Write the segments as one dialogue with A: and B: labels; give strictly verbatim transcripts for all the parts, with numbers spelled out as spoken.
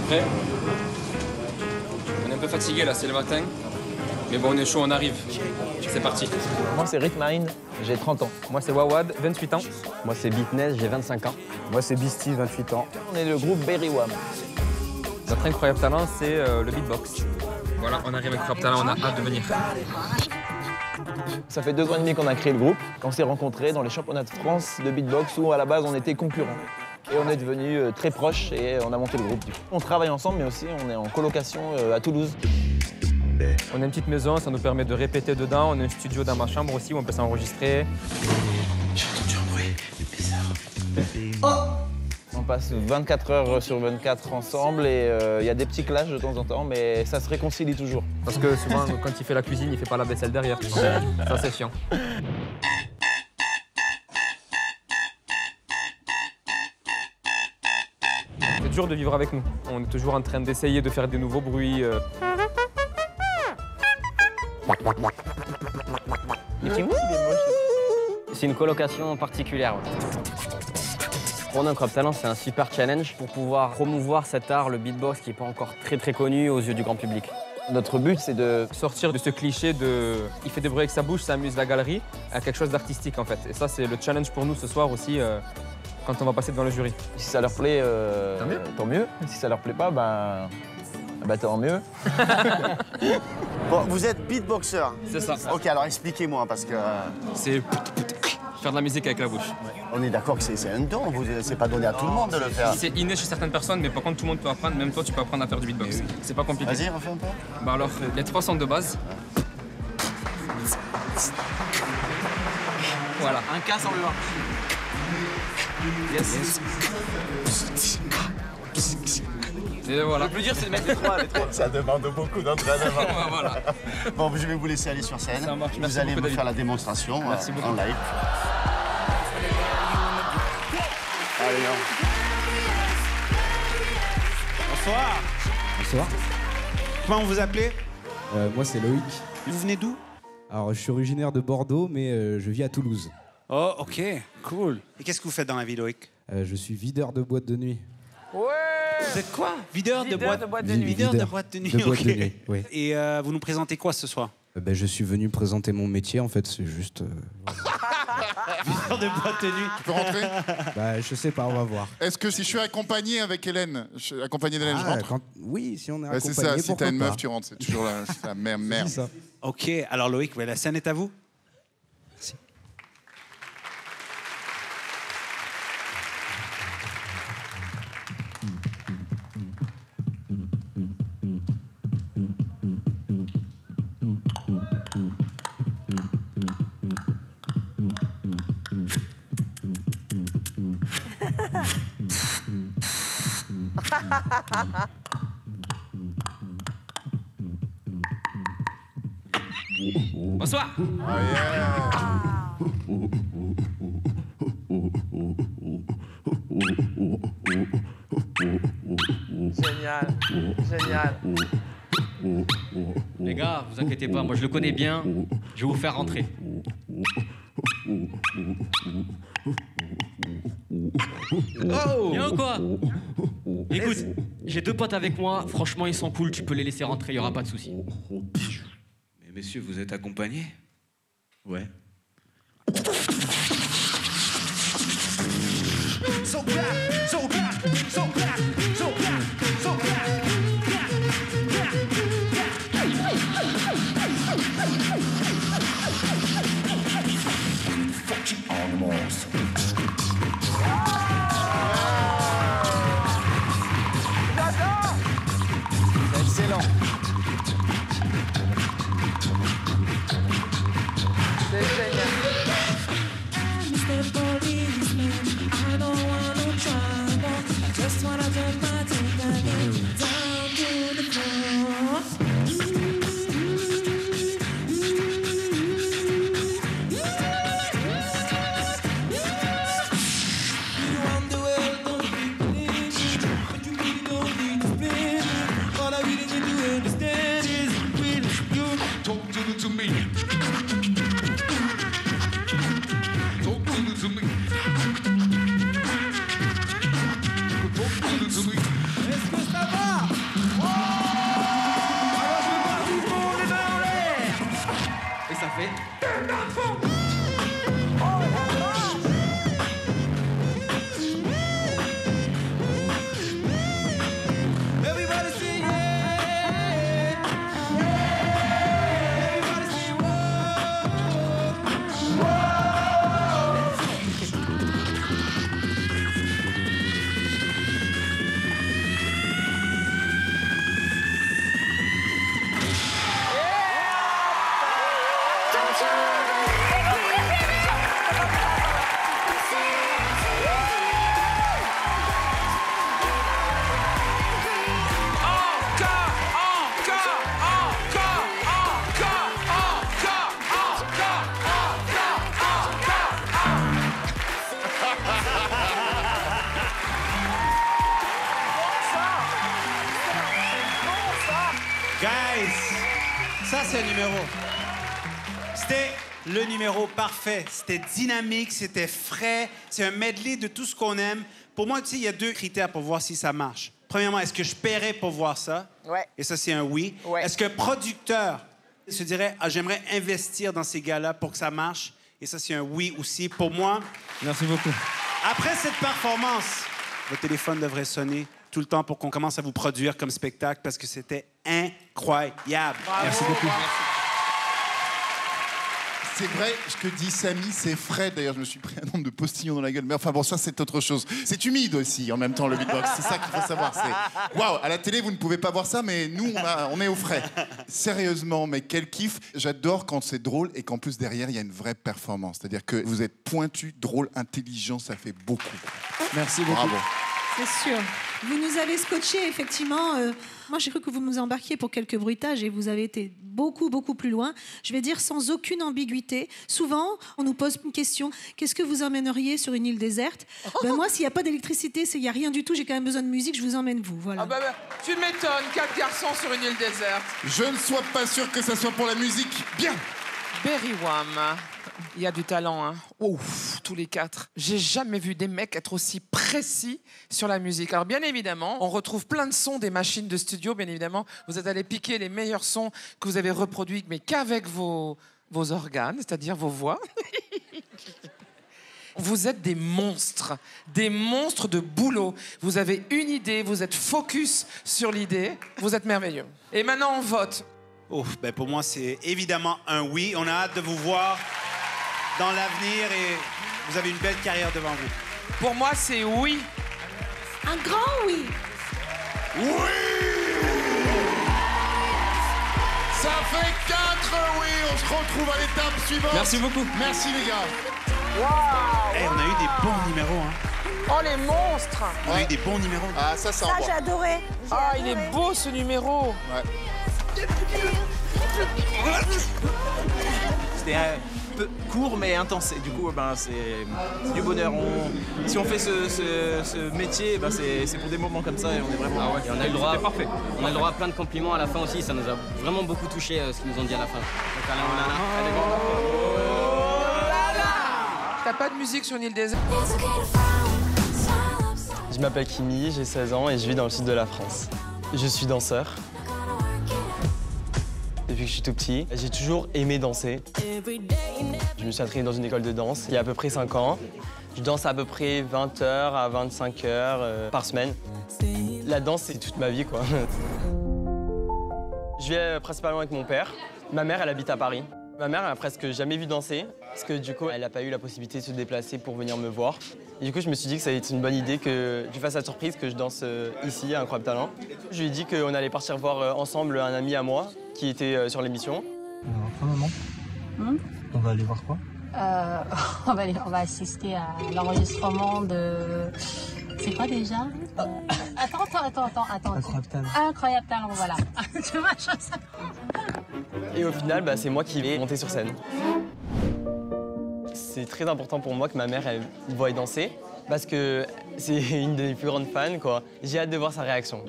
A: Prêt? On est un peu fatigué là, c'est le matin. Mais bon, on est chaud, on arrive. C'est parti.
B: Moi, c'est Ritmine, j'ai trente ans.
A: Moi, c'est Wawad, vingt-huit ans.
C: Moi, c'est Beatness, j'ai vingt-cinq ans.
D: Moi, c'est Beastie, vingt-huit ans.
B: On est le groupe Berry Wham.
A: Notre incroyable talent, c'est euh, le beatbox. Voilà, on arrive avec Incroyable Talent, on a hâte de venir.
B: Ça fait deux ans et demi qu'on a créé le groupe. On s'est rencontrés dans les championnats de France de beatbox où, à la base, on était concurrents. Et on est devenus euh, très proches et on a monté le groupe. On travaille ensemble, mais aussi on est en colocation euh, à Toulouse.
A: On a une petite maison, ça nous permet de répéter dedans. On a un studio dans ma chambre aussi où on peut s'enregistrer.
E: J'ai entendu un bruit bizarre.
B: On passe vingt-quatre heures sur vingt-quatre ensemble et il euh, y a des petits clashs de temps en temps, mais ça se réconcilie toujours.
A: Parce que souvent, quand il fait la cuisine, il fait pas la vaisselle derrière. Ça, c'est chiant. C'est dur de vivre avec nous. On est toujours en train d'essayer de faire des nouveaux bruits. Euh...
C: C'est une colocation particulière. Pour nous, Incroyable Talent, c'est un super challenge pour pouvoir promouvoir cet art, le beatbox, qui n'est pas encore très très connu aux yeux du grand public.
B: Notre but, c'est de
A: sortir de ce cliché de « il fait des bruits avec sa bouche, ça amuse la galerie » à quelque chose d'artistique en fait. Et ça, c'est le challenge pour nous ce soir aussi, euh, quand on va passer devant le jury.
B: Si ça leur plaît, euh,
A: tant mieux.
B: tant mieux. Si ça leur plaît pas, ben, ben tant mieux.
F: Bon, vous êtes beatboxer.
A: C'est ça.
F: Ok, alors expliquez-moi, parce que... euh,
A: C'est faire de la musique avec la bouche.
F: On est d'accord que c'est c'est un don, vous- c'est pas donné à tout le monde de le faire.
A: C'est inné chez certaines personnes, mais par contre, tout le monde peut apprendre. Même toi, tu peux apprendre à faire du beatbox. C'est pas compliqué.
F: Vas-y, refais un peu.
A: Bah alors, il y a trois sons de base. Voilà.
B: Un cas sans le voir.
A: Yes. Et voilà.
B: Le plus dur, c'est de mettre les trois, les trois.
F: Ça demande beaucoup d'entraînement.
A: Voilà.
F: Bon, je vais vous laisser aller sur scène.
A: Ça marche.
F: Vous
A: Merci
F: allez
A: beaucoup,
F: me
A: David.
F: faire la démonstration
A: Merci
F: euh,
A: beaucoup.
F: en live. Allez, on...
G: Bonsoir.
D: Bonsoir.
G: Comment vous appelez?
D: Euh, moi, c'est Loïc.
G: Vous venez d'où?
D: Alors, je suis originaire de Bordeaux, mais euh, je vis à Toulouse.
G: Oh, ok, cool. Et qu'est-ce que vous faites dans la vie, Loïc?
D: Euh, je suis videur de boîte de nuit.
G: Vous êtes quoi? Videur, de boîte
B: de boîte
D: de nuit.
G: Videur de
D: Videur
G: boîte de nuit,
D: de boîte
G: ok.
D: de nuit, oui.
G: Et euh, vous nous présentez quoi ce soir?
D: Euh, ben, je suis venu présenter mon métier, en fait, c'est juste... euh,
G: Videur de boîte de nuit.
H: Tu peux rentrer?
D: bah, je sais pas, on va voir.
H: Est-ce que si je suis accompagné avec Hélène, je suis accompagné d'Hélène, je
D: Ah,
H: rentre?
D: quand- Oui, si on est
H: Ouais, c'est
D: accompagné,
H: ça, si
D: pourquoi
H: t'as une
D: pas.
H: meuf, tu rentres. C'est toujours la, c'est la même merde.
D: C'est ça.
G: Ok, alors Loïc, ouais, la scène est à vous.
D: Merci.
A: Bonsoir.
B: Génial, génial.
C: Les gars, vous inquiétez pas, moi je le connais bien, je vais vous faire rentrer. Oh! Bien ou quoi? Écoute, j'ai deux potes avec moi, franchement ils sont cool, tu peux les laisser rentrer, y aura pas de souci.
E: Mais messieurs, vous êtes accompagnés? Ouais.
B: Excellent. C'est génial.
I: All I really need to understand
G: Guys, ça c'est un numéro. C'était le numéro parfait. C'était dynamique, c'était frais. C'est un medley de tout ce qu'on aime. Pour moi, tu sais, il y a deux critères pour voir si ça marche. Premièrement, est-ce que je paierais pour voir ça?
I: Ouais.
G: Et ça, c'est un oui.
I: Ouais.
G: Est-ce qu'un producteur se dirait, ah, j'aimerais investir dans ces gars-là pour que ça marche? Et ça, c'est un oui aussi. Pour moi,
A: Merci beaucoup.
G: après cette performance, votre téléphone devrait sonner tout le temps pour qu'on commence à vous produire comme spectacle parce que c'était incroyable.
I: Bravo,
A: Merci beaucoup.
I: bravo.
H: C'est vrai, ce que dit Samy, c'est frais. D'ailleurs, je me suis pris un nombre de postillons dans la gueule. Mais enfin bon, ça, c'est autre chose. C'est humide aussi, en même temps, le beatbox. C'est ça qu'il faut savoir. C'est waouh, à la télé, vous ne pouvez pas voir ça, mais nous, on, a- on est au frais. Sérieusement, mais quel kiff. J'adore quand c'est drôle et qu'en plus, derrière, il y a une vraie performance. C'est-à-dire que vous êtes pointu, drôle, intelligent, ça fait beaucoup.
A: Merci beaucoup.
H: Bravo.
J: C'est sûr. Vous nous avez scotché, effectivement. Euh, moi, j'ai cru que vous nous embarquiez pour quelques bruitages et vous avez été beaucoup, beaucoup plus loin. Je vais dire sans aucune ambiguïté. Souvent, on nous pose une question. Qu'est-ce que vous emmèneriez sur une île déserte? Ben moi, s'il n'y a pas d'électricité, s'il n'y a rien du tout, j'ai quand même besoin de musique, je vous emmène vous. Voilà.
I: Ah bah, bah, tu m'étonnes, quatre garçons sur une île déserte.
H: Je ne suis pas sûr que ça soit pour la musique. Bien.
I: Berry Wham, il y a du talent, hein. Ouf, tous les quatre. J'ai jamais vu des mecs être aussi précis sur la musique. Alors bien évidemment, on retrouve plein de sons des machines de studio, bien évidemment. Vous êtes allés piquer les meilleurs sons que vous avez reproduits, mais qu'avec vos, vos organes, c'est-à-dire vos voix. Vous êtes des monstres, des monstres de boulot. Vous avez une idée, vous êtes focus sur l'idée, vous êtes merveilleux. Et maintenant, on vote.
G: Ouf, ben pour moi, c'est évidemment un oui. On a hâte de vous voir dans l'avenir et vous avez une belle carrière devant vous.
I: Pour moi, c'est oui.
J: Un grand oui.
H: Oui. Ça fait quatre oui. On se retrouve à l'étape suivante.
A: Merci beaucoup.
H: Merci les gars.
G: Hey, on a eu des bons numéros, hein.
I: Oh, les monstres.
G: On a eu des bons numéros.
H: Ah, ça, ça
J: Ça,
H: envoie.
J: j'ai adoré. J'ai
I: Ah, il
J: adoré.
I: est beau, ce numéro.
H: Ouais.
B: C'était un peu court mais intense. Et du coup, ben, c'est c'est du bonheur. On- si on fait ce, ce- ce métier, ben, c'est c'est pour des moments comme ça et on est vraiment.
C: Et on a eu le droit,
A: C'était parfait.
C: on a le droit à plein de compliments à la fin aussi. Ça nous a vraiment beaucoup touché euh, ce qu'ils nous ont dit à la fin. Donc Alain, on a là. Allez, bon.
I: T'as pas de musique sur une île déserte?
K: Je m'appelle Kimi, j'ai seize ans et je vis dans le sud de la France. Je suis danseur. Depuis que je suis tout petit, j'ai toujours aimé danser. Je me suis inscrit dans une école de danse il y a à peu près cinq ans. Je danse à peu près vingt heures à vingt-cinq heures euh, par semaine. La danse, c'est toute ma vie, quoi. Je vis euh, principalement avec mon père. Ma mère, elle habite à Paris. Ma mère, elle a presque jamais vu danser, parce que du coup, elle n'a pas eu la possibilité de se déplacer pour venir me voir. Et du coup, je me suis dit que ça allait être une bonne idée que je lui fasse la surprise que je danse euh, ici, à Incroyable Talent. Je lui ai dit qu'on allait partir voir euh, ensemble un ami à moi qui était euh, sur l'émission.
L: Quoi, maman
M: Hmm
L: On va aller voir quoi
M: Euh, on, va, aller- on va assister à l'enregistrement de... C'est quoi déjà Euh, Attends, attends, attends, attends, attends.
L: Incroyable Talent.
M: Incroyable Talent, voilà. Tu vois, je sais.
K: Et au final, bah, c'est moi qui vais monter sur scène. C'est très important pour moi que ma mère elle me voie danser parce que c'est une de mes plus grandes fans, quoi. J'ai hâte de voir sa réaction.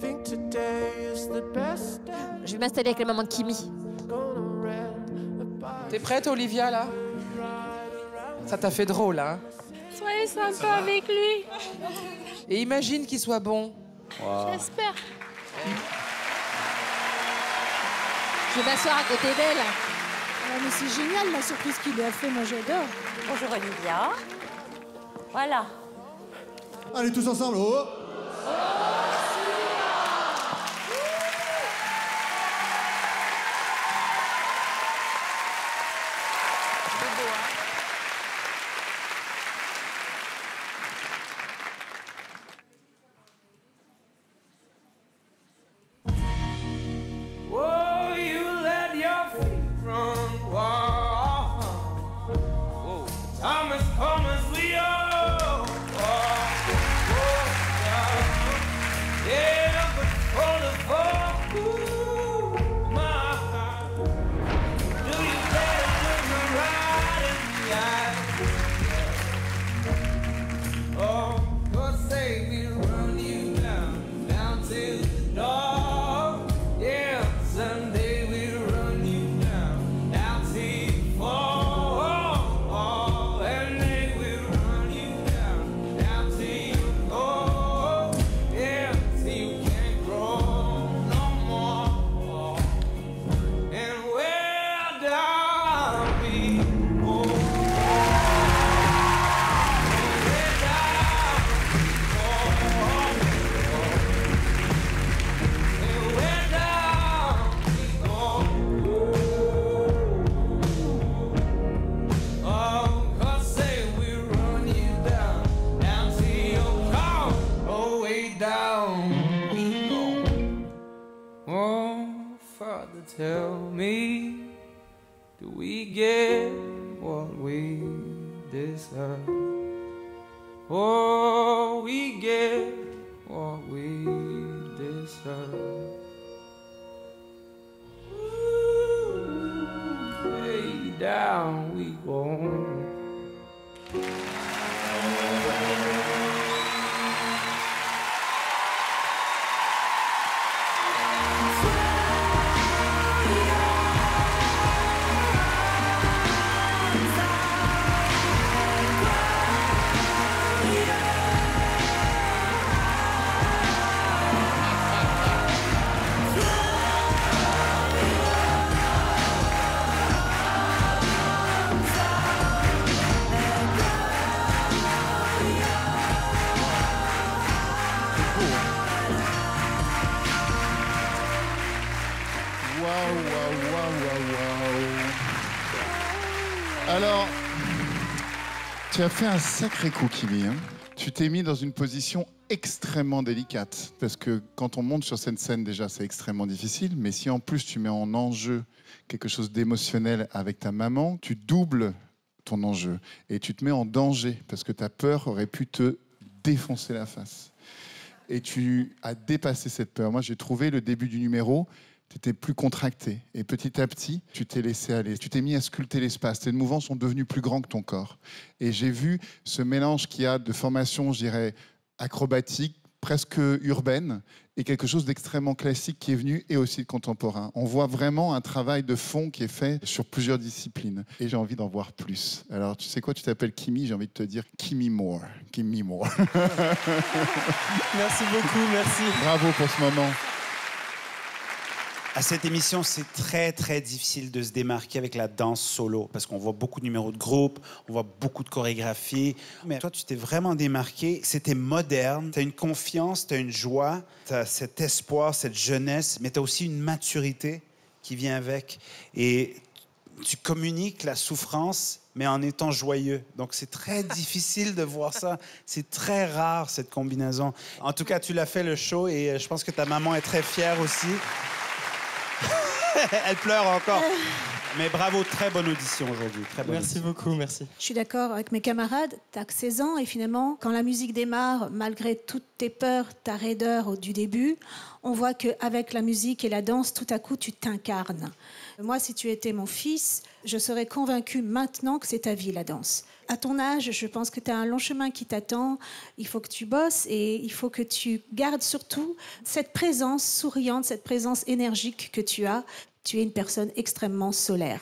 N: Je vais m'installer avec la maman de Kimi.
I: T'es prête, Olivia, là? Ça t'a fait drôle, hein?
N: Soyez sympa avec lui.
I: Et imagine qu'il soit bon.
N: J'espère. Je vais m'asseoir à côté d'elle.
J: Ah, mais c'est génial la surprise qu'il lui a fait, moi j'adore.
N: Bonjour Olivia. Voilà.
L: Allez, tous ensemble, oh
I: Oh, you let your feet run wild. Thomas, Thomas, we all walk.
O: tell me, do we get what we deserve? Or we get what we deserve? Way down we go.
H: Alors, tu as fait un sacré coup, Kimi. Hein. Tu t'es mis dans une position extrêmement délicate. Parce que quand on monte sur cette scène, déjà, c'est extrêmement difficile. Mais si en plus tu mets en enjeu quelque chose d'émotionnel avec ta maman, tu doubles ton enjeu. Et tu te mets en danger. Parce que ta peur aurait pu te défoncer la face. Et tu as dépassé cette peur. Moi, j'ai trouvé le début du numéro... Tu étais plus contracté. Et petit à petit, tu t'es laissé aller. Tu t'es mis à sculpter l'espace. Tes mouvements sont devenus plus grands que ton corps. Et j'ai vu ce mélange qu'il y a de formation, je dirais, acrobatique, presque urbaine, et quelque chose d'extrêmement classique qui est venu, et aussi de contemporain. On voit vraiment un travail de fond qui est fait sur plusieurs disciplines. Et j'ai envie d'en voir plus. Alors, tu sais quoi, tu t'appelles Kimi, j'ai envie de te dire Kimi More. Kimi More.
K: Merci beaucoup, merci.
H: Bravo pour ce moment.
G: À cette émission, c'est très, très difficile de se démarquer avec la danse solo parce qu'on voit beaucoup de numéros de groupe, on voit beaucoup de chorégraphies. Mais toi, tu t'es vraiment démarqué. C'était moderne. Tu as une confiance, tu as une joie, tu as cet espoir, cette jeunesse, mais tu as aussi une maturité qui vient avec. Et tu communiques la souffrance, mais en étant joyeux. Donc, c'est très difficile de voir ça. C'est très rare, cette combinaison. En tout cas, tu l'as fait, le show, et je pense que ta maman est très fière aussi. Elle pleure encore. Mais bravo, très bonne audition aujourd'hui. Très bonne
K: merci
G: audition.
K: beaucoup, merci.
J: Je suis d'accord avec mes camarades, t'as que seize ans et finalement, quand la musique démarre, malgré toutes tes peurs, ta raideur du début, on voit qu'avec la musique et la danse, tout à coup, tu t'incarnes. Moi, si tu étais mon fils, je serais convaincue maintenant que c'est ta vie, la danse. À ton âge, je pense que tu as un long chemin qui t'attend. Il faut que tu bosses et il faut que tu gardes surtout cette présence souriante, cette présence énergique que tu as. Tu es une personne extrêmement solaire.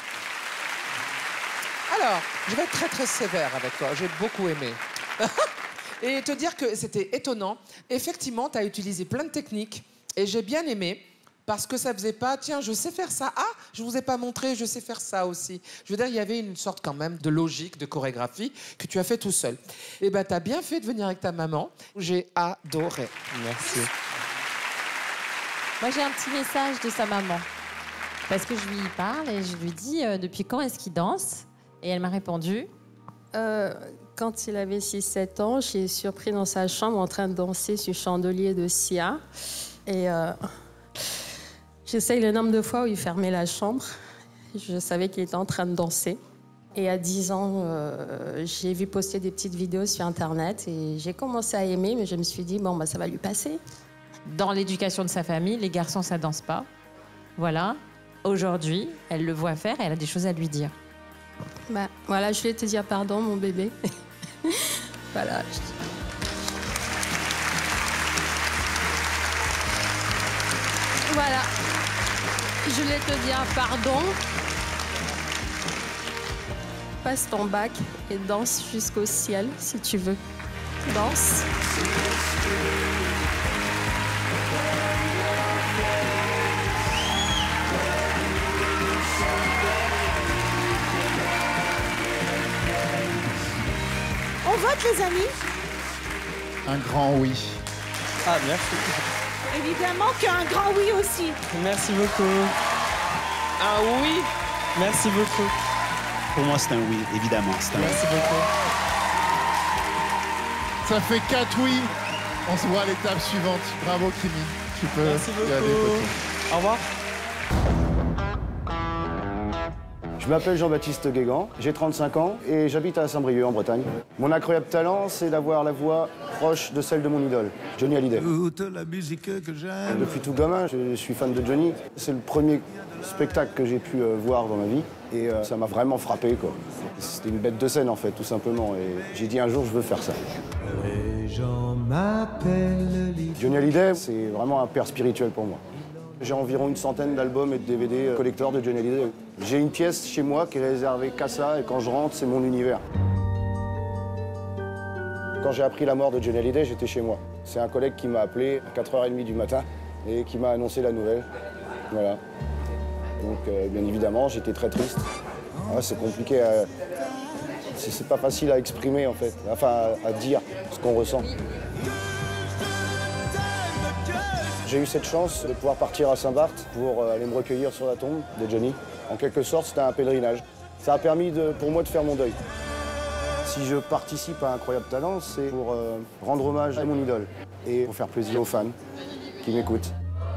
I: Alors, je vais être très très sévère avec toi. J'ai beaucoup aimé. Et te dire que c'était étonnant. Effectivement, tu as utilisé plein de techniques et j'ai bien aimé. Parce que ça faisait pas, tiens, je sais faire ça. Ah, je vous ai pas montré, je sais faire ça aussi. Je veux dire, il y avait une sorte quand même de logique, de chorégraphie que tu as fait tout seul. Et ben, tu as bien fait de venir avec ta maman. J'ai adoré.
K: Merci.
N: Moi, j'ai un petit message de sa maman. Parce que je lui parle et je lui dis euh, depuis quand est-ce qu'il danse? Et elle m'a répondu
M: euh, quand il avait six sept ans, j'ai surpris dans sa chambre en train de danser sur chandelier de Sia. Et euh, j'essaye le nombre de fois où il fermait la chambre. Je savais qu'il était en train de danser. Et à dix ans, euh, j'ai vu poster des petites vidéos sur Internet et j'ai commencé à aimer, mais je me suis dit, bon, bah, ça va lui passer.
N: Dans l'éducation de sa famille, les garçons, ça danse pas. Voilà. Aujourd'hui, elle le voit faire et elle a des choses à lui dire.
M: Bah, voilà, je voulais te dire pardon, mon bébé. Voilà. Voilà. Je voulais te dire pardon. Passe ton bac et danse jusqu'au ciel, si tu veux. Danse.
J: On vote, les amis?
H: Un grand oui.
K: Ah, merci.
J: Évidemment qu'un grand oui aussi.
K: Merci beaucoup.
I: Ah oui.
K: Merci beaucoup.
G: Pour moi, c'est un oui, évidemment. C'est un
K: Merci
G: oui.
K: beaucoup.
H: Ça fait quatre oui. On se voit à l'étape suivante. Bravo, Kimi. Tu peux
K: Merci
H: y aller,
K: beaucoup.
H: poteau.
K: Au revoir.
P: m'appelle Jean-Baptiste Guégan, j'ai trente-cinq ans et j'habite à Saint-Brieuc en Bretagne. Mon incroyable talent, c'est d'avoir la voix proche de celle de mon idole, Johnny Hallyday.
Q: Toute la musique que j'aime.
P: Depuis tout gamin, je suis fan de Johnny. C'est le premier spectacle que j'ai pu euh, voir dans ma vie et euh, ça m'a vraiment frappé, quoi. C'était une bête de scène en fait, tout simplement. Et j'ai dit un jour, je veux faire ça.
Q: Les gens m'appellent
P: Johnny Hallyday, c'est vraiment un père spirituel pour moi. J'ai environ une centaine d'albums et de D V D collector de Johnny Hallyday. J'ai une pièce chez moi qui est réservée qu'à ça et quand je rentre, c'est mon univers. Quand j'ai appris la mort de Johnny Hallyday, j'étais chez moi. C'est un collègue qui m'a appelé à quatre heures trente du matin et qui m'a annoncé la nouvelle. Voilà. Donc, euh, bien évidemment, j'étais très triste. Ah, c'est compliqué à... C'est pas facile à exprimer, en fait. Enfin, à, à dire ce qu'on ressent. J'ai eu cette chance de pouvoir partir à Saint-Barth pour aller me recueillir sur la tombe de Johnny. En quelque sorte, c'était un pèlerinage. Ça a permis de, pour moi de faire mon deuil. Si je participe à Incroyable Talent, c'est pour euh, rendre hommage à mon idole et pour faire plaisir aux fans qui m'écoutent.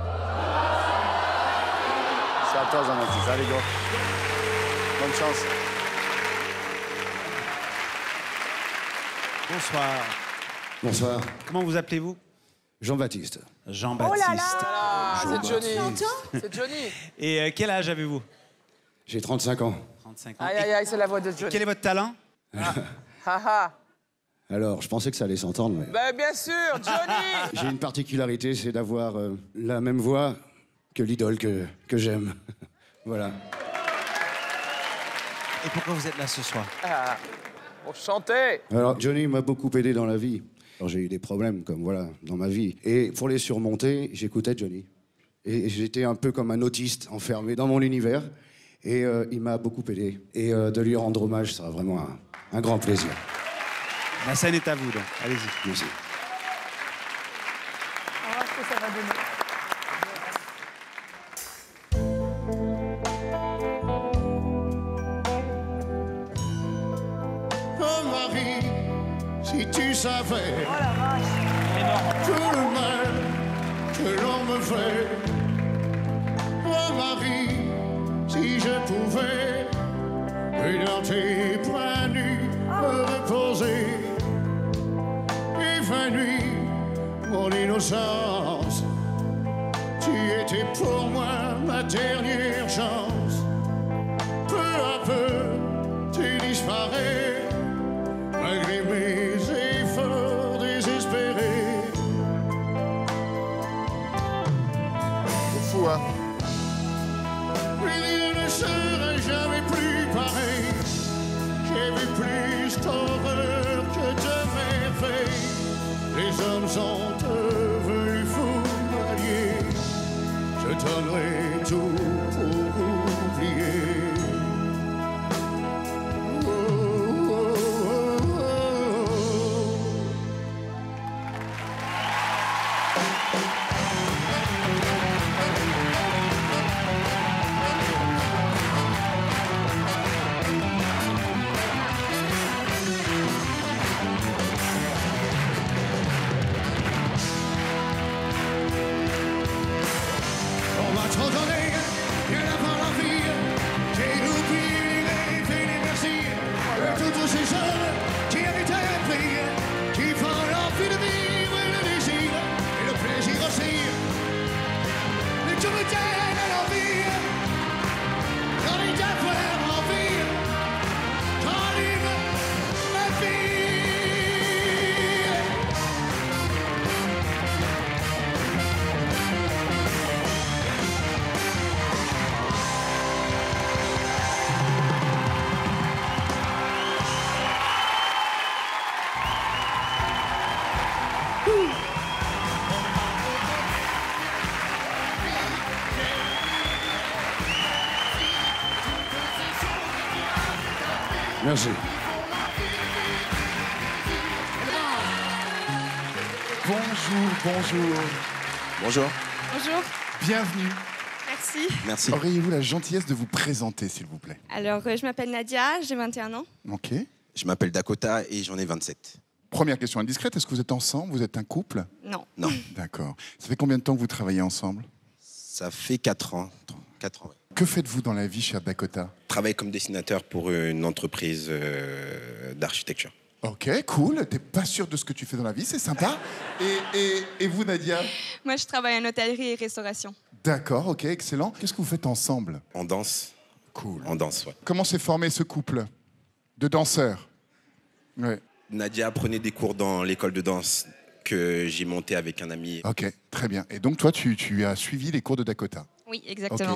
F: C'est à toi, Jean-Baptiste. Allez, go. Bonne chance.
G: Bonsoir.
R: Bonsoir.
G: Comment vous appelez-vous?
R: Jean-Baptiste.
G: Jean-Baptiste.
I: Oh là là, c'est Johnny.
J: T'entends?
I: C'est Johnny.
G: Et euh, quel âge avez-vous?
R: J'ai trente-cinq ans.
G: trente-cinq ans.
I: Aïe, aïe, aïe, c'est la voix de Johnny.
G: Quel est votre talent?
I: Ah ah.
R: Alors, je pensais que ça allait s'entendre, mais...
I: Ben, bien sûr, Johnny.
R: J'ai une particularité, c'est d'avoir euh, la même voix que l'idole que, que j'aime. Voilà.
G: Et pourquoi vous êtes là ce soir?
I: Ah, pour chanter.
R: Alors, Johnny m'a beaucoup aidé dans la vie. Alors, j'ai eu des problèmes, comme voilà, dans ma vie. Et pour les surmonter, j'écoutais Johnny. Et j'étais un peu comme un autiste enfermé dans mon univers. Et euh, il m'a beaucoup aidé. Et euh, de lui rendre hommage, ça sera vraiment un, un grand plaisir.
G: La scène est à vous, donc. Allez-y.
R: Merci.
I: On va voir ce que ça va donner.
Q: Oh Marie, si tu savais tout le mal que l'on me fait. Oh Marie, si je pouvais et dans tes poings nus me reposer, évanouir mon innocence. Tu étais pour moi ma dernière chance. Peu à peu, tu disparais, malgré mes efforts désespérés.
F: C'est fou, hein?
Q: Rien ne serait jamais plus pareil. J'ai vu plus d'horreur que de merveilles. Les hommes sont devenus fous, alliés. Je donnerai tout pour oublier. Oh, oh, oh, oh. On m'a trop donné, bien avant la vie. J'ai oublié les faits et merci de toutes ces jeunes qui habitaient un pays, qui font l'envie de vivre et le désir et le plaisir aussi. Mais tu me donnes l'envie, envie d'avoir envie, t'enlève ma vie.
R: Merci.
H: Bonjour, bonjour.
F: Bonjour.
S: Bonjour,
H: Bienvenue.
S: merci.
F: Merci.
H: Auriez-vous la gentillesse de vous présenter, s'il vous plaît?
S: Alors, euh, je m'appelle Nadia, j'ai vingt et un ans.
H: Ok.
F: Je m'appelle Dakota et j'en ai vingt-sept.
H: Première question indiscrète, est-ce que vous êtes ensemble? Vous êtes un couple?
S: Non.
F: Non.
H: D'accord. Ça fait combien de temps que vous travaillez ensemble?
F: Ça fait quatre ans.
T: quatre ans. Ouais.
H: Que faites-vous dans la vie chez Dakota?
T: Je travaille comme dessinateur pour une entreprise euh, d'architecture.
H: Ok, cool. T'es pas sûr de ce que tu fais dans la vie, c'est sympa. Et, et, et vous, Nadia?
S: Moi, je travaille en hôtellerie et restauration.
H: D'accord, ok, excellent. Qu'est-ce que vous faites ensemble?
T: On danse.
H: Cool.
T: On danse, ouais.
H: Comment s'est formé ce couple de danseurs? Ouais.
T: Nadia prenait des cours dans l'école de danse que j'ai monté avec un ami.
H: Ok, très bien. Et donc toi, tu, tu as suivi les cours de Dakota?
S: Oui, exactement.
H: Ok.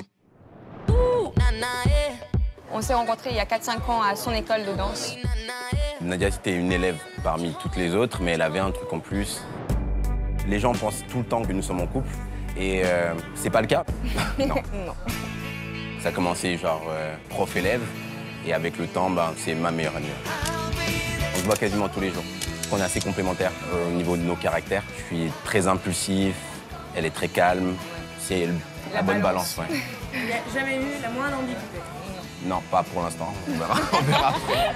S: On s'est rencontrés il y a quatre cinq ans à son école de danse.
C: Nadia, c'était une élève parmi toutes les autres, mais elle avait un truc en plus. Les gens pensent tout le temps que nous sommes en couple, et euh, c'est pas le cas. Non.
S: Non.
C: Ça a commencé genre euh, prof-élève, et avec le temps, ben, c'est ma meilleure amie. On se voit quasiment tous les jours. On est assez complémentaires euh, au niveau de nos caractères. Je suis très impulsif, elle est très calme. C'est la, la bonne balance. balance ouais.
S: Il n'y a jamais eu la moindre ambiguïté.
C: Non, pas pour l'instant. On verra, on verra après.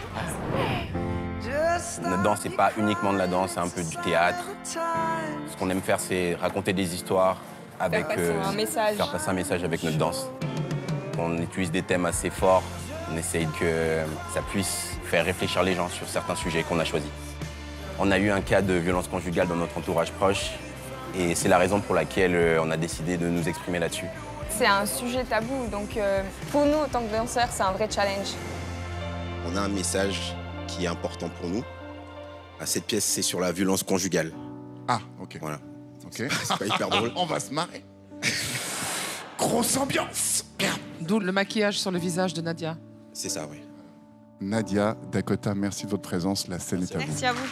C: Notre danse, c'est pas uniquement de la danse, c'est un peu du théâtre. Ce qu'on aime faire, c'est raconter des histoires avec...
S: Faire passer euh, un message.
C: Faire passer un message avec notre danse. On utilise des thèmes assez forts. On essaye que ça puisse faire réfléchir les gens sur certains sujets qu'on a choisis. On a eu un cas de violence conjugale dans notre entourage proche. Et c'est la raison pour laquelle on a décidé de nous exprimer là-dessus.
S: C'est un sujet tabou, donc euh, pour nous, en tant que danseurs, c'est un vrai challenge.
T: On a un message qui est important pour nous. Cette pièce, c'est sur la violence conjugale.
H: Ah, ok.
T: Voilà.
H: Ok.
T: C'est pas hyper drôle.
H: On va se marrer. Grosse ambiance.
I: D'où le maquillage sur le visage de Nadia.
T: C'est ça, oui.
H: Nadia, Dakota, merci de votre présence. La scène est à vous.
S: Merci à vous.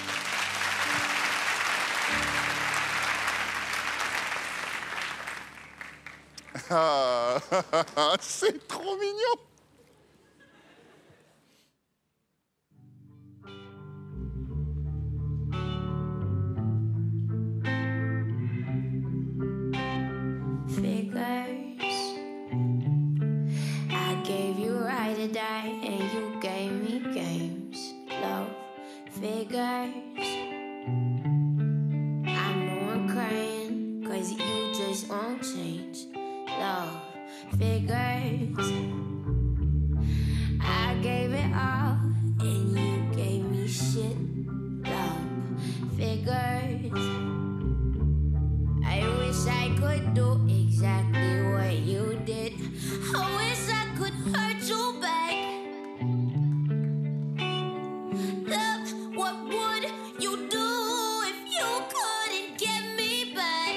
H: Ah, c'est trop mignon.
U: Figures. I gave you right to die and you gave me games. Love figures. I know I'm crying cause you just won't change. Love figures. I gave it all and you gave me shit. Love figures. I wish I could do exactly what you did. I wish I could hurt you back. Love, what would you do if you couldn't get me back?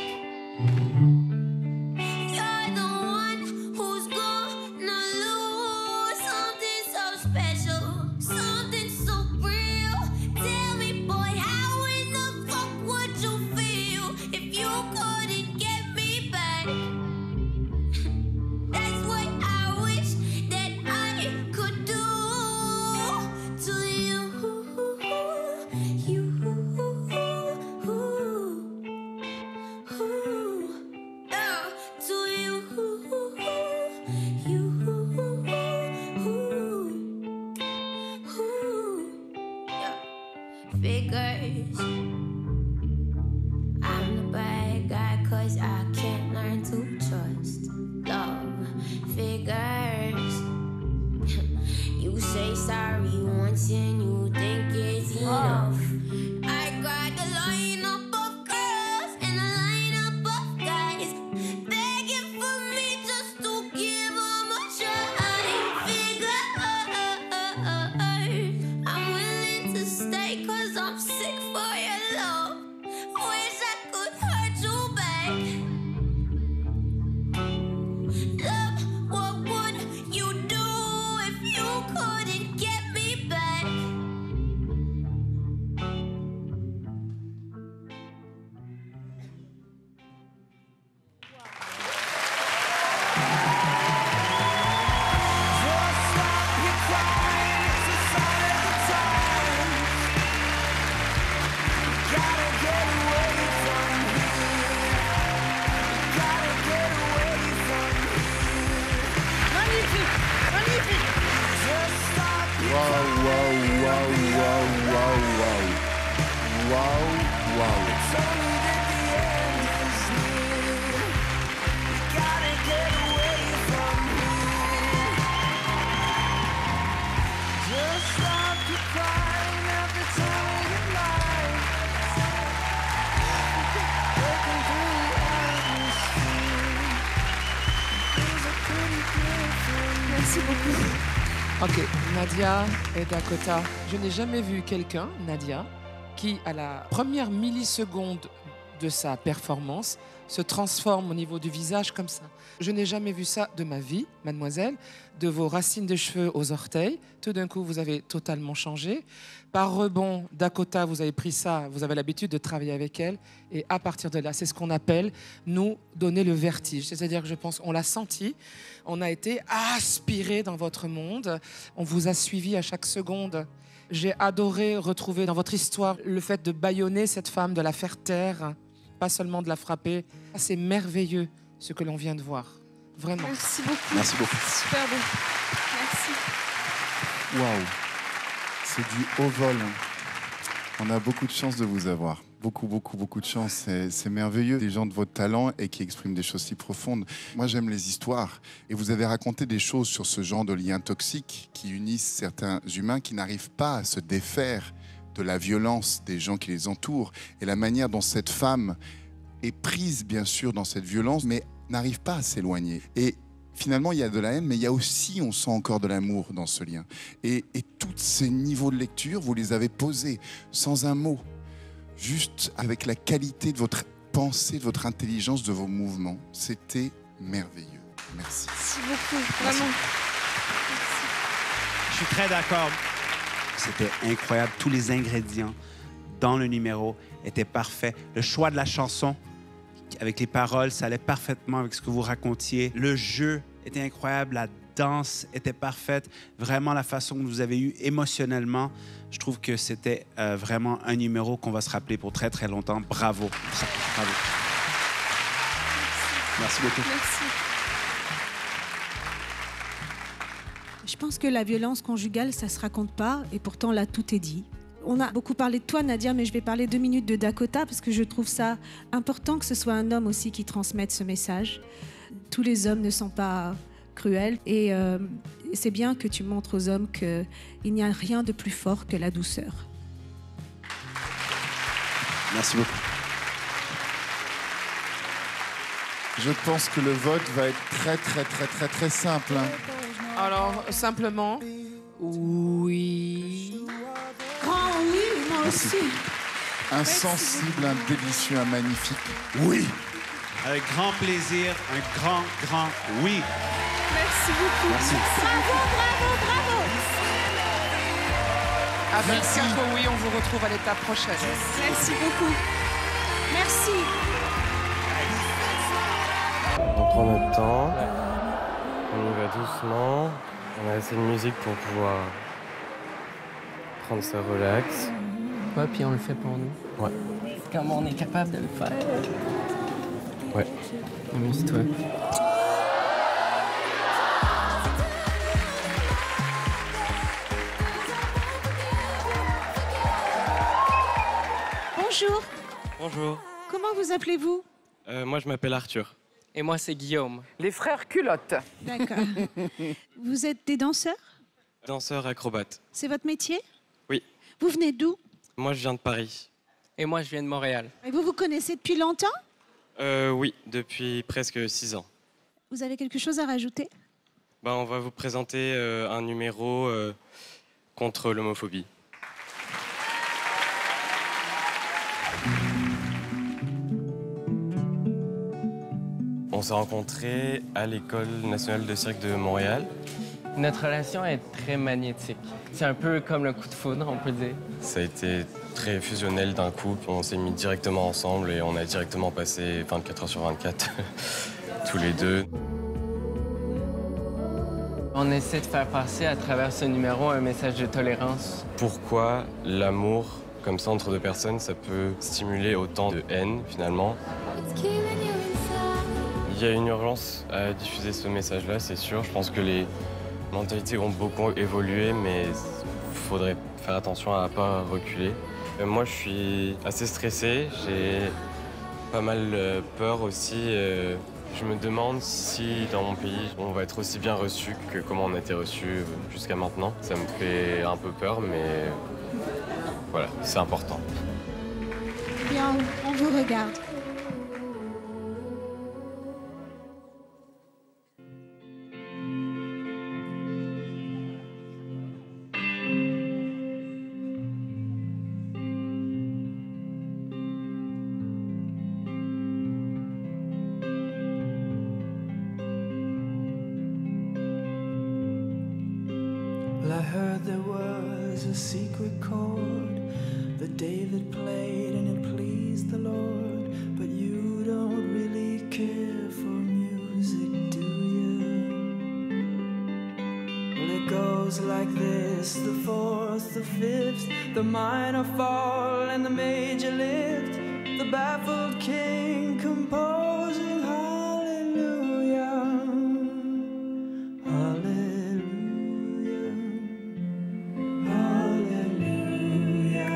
U: You're the one who's gonna lose something so special, something so real. Tell me, boy, how in the fuck would you feel if you couldn't get me back? That's what I wish that I could do to you. You. Oh, to you. You. Yeah. Figures. I'm the bad guy cause I can't learn to trust. Love figures. You say sorry once and you think it's enough. I got a lineup of girls and a lineup of guys begging for me just to give them a try. Figures. I'm willing to stay cause I'm sick for your love. Wish I could hurt you back. Love, what would you do if you couldn't get me back?
H: Waouh, waouh, waouh, waouh, waouh, waouh. Waouh, waouh.
J: Merci beaucoup.
I: Ok, Nadia et Dakota. Je n'ai jamais vu quelqu'un, Nadia, qui, à la première milliseconde de sa performance, se transforme au niveau du visage comme ça. Je n'ai jamais vu ça de ma vie, mademoiselle. De vos racines de cheveux aux orteils, tout d'un coup, vous avez totalement changé. Par rebond, Dakota, vous avez pris ça, vous avez l'habitude de travailler avec elle. Et à partir de là, c'est ce qu'on appelle nous donner le vertige. C'est-à-dire que je pense qu'on l'a senti, on a été aspiré dans votre monde, on vous a suivi à chaque seconde. J'ai adoré retrouver dans votre histoire le fait de bâillonner cette femme, de la faire taire, pas seulement de la frapper. C'est merveilleux ce que l'on vient de voir. Vraiment.
J: Merci beaucoup.
C: Merci beaucoup.
J: Super beau. Merci.
H: Waouh, c'est du haut vol. On a beaucoup de chance de vous avoir. Beaucoup, beaucoup, beaucoup de chance. C'est, c'est merveilleux, des gens de votre talent et qui expriment des choses si profondes. Moi, j'aime les histoires. Et vous avez raconté des choses sur ce genre de liens toxiques qui unissent certains humains qui n'arrivent pas à se défaire de la violence des gens qui les entourent. Et la manière dont cette femme est prise, bien sûr, dans cette violence, mais n'arrive pas à s'éloigner. Et finalement, il y a de la haine, mais il y a aussi, on sent encore de l'amour dans ce lien. Et, et tous ces niveaux de lecture, vous les avez posés sans un mot, juste avec la qualité de votre pensée, de votre intelligence, de vos mouvements. C'était merveilleux. Merci.
J: Merci beaucoup, vraiment.
G: Je suis très d'accord. C'était incroyable. Tous les ingrédients dans le numéro étaient parfaits. Le choix de la chanson, avec les paroles, ça allait parfaitement avec ce que vous racontiez. Le jeu était incroyable. La danse était parfaite. Vraiment, la façon que vous avez eu émotionnellement, je trouve que c'était euh, vraiment un numéro qu'on va se rappeler pour très, très longtemps. Bravo. Bravo.
C: Merci beaucoup.
J: Merci. Je pense que la violence conjugale, ça se raconte pas, et pourtant là, tout est dit. On a beaucoup parlé de toi, Nadia, mais je vais parler deux minutes de Dakota, parce que je trouve ça important que ce soit un homme aussi qui transmette ce message. Tous les hommes ne sont pas cruels, et euh, c'est bien que tu montres aux hommes qu'il n'y a rien de plus fort que la douceur.
C: Merci beaucoup.
H: Je pense que le vote va être très, très, très, très, très simple. hein.
I: Alors, simplement, oui.
J: Grand oui, moi
H: Merci.
J: aussi.
H: Un sensible, un délicieux, un magnifique. Oui.
G: Avec grand plaisir, un grand, grand oui.
J: Merci beaucoup.
C: Merci.
J: Bravo, bravo, bravo.
I: Avec
H: Merci.
I: quatre oui, on vous retrouve à l'étape prochaine.
J: Merci beaucoup. Merci.
K: On prend notre temps, on y va doucement, on a assez de musique pour pouvoir prendre ça relax.
D: Ouais, puis on le fait pour nous.
K: Ouais.
D: Comme on est capable de le faire.
K: Ouais.
D: Amuse-toi.
J: Bonjour.
K: Bonjour,
J: Comment vous appelez-vous?
K: euh, moi je m'appelle Arthur.
D: Et moi, c'est Guillaume.
I: Les frères culottes.
J: D'accord. Vous êtes des danseurs?
K: Danseur acrobate.
J: C'est votre métier?
K: Oui.
J: Vous venez d'où?
K: Moi je viens de Paris.
D: Et moi, je viens de Montréal.
J: Et vous vous connaissez depuis longtemps?
K: Euh, oui, depuis presque six ans.
J: Vous avez quelque chose à rajouter?
K: Bah, on va vous présenter euh, un numéro euh, contre l'homophobie. On s'est rencontrés à l'École nationale de cirque de Montréal.
D: Notre relation est très magnétique. C'est un peu comme le coup de foudre, on peut dire.
K: Ça a été très fusionnel d'un coup. On s'est mis directement ensemble et on a directement passé vingt-quatre heures sur vingt-quatre, tous les deux.
D: On essaie de faire passer à travers ce numéro un message de tolérance.
K: Pourquoi l'amour, comme ça, entre deux personnes, ça peut stimuler autant de haine, finalement? Il y a une urgence à diffuser ce message-là, c'est sûr. Je pense que les mentalités ont beaucoup évolué, mais il faudrait faire attention à ne pas reculer. Et moi, je suis assez stressé, j'ai pas mal peur aussi. Je me demande si, dans mon pays, on va être aussi bien reçu que comment on a été reçu jusqu'à maintenant. Ça me fait un peu peur, mais voilà, c'est important.
J: Bien, on vous regarde.
O: heard there was a secret chord that David played and it pleased the Lord. But you don't really care for music, do you? Well, it goes like this: the fourth, the fifth, the minor fall and the major lift, the baffled king composing hallelujah, hallelujah, hallelujah,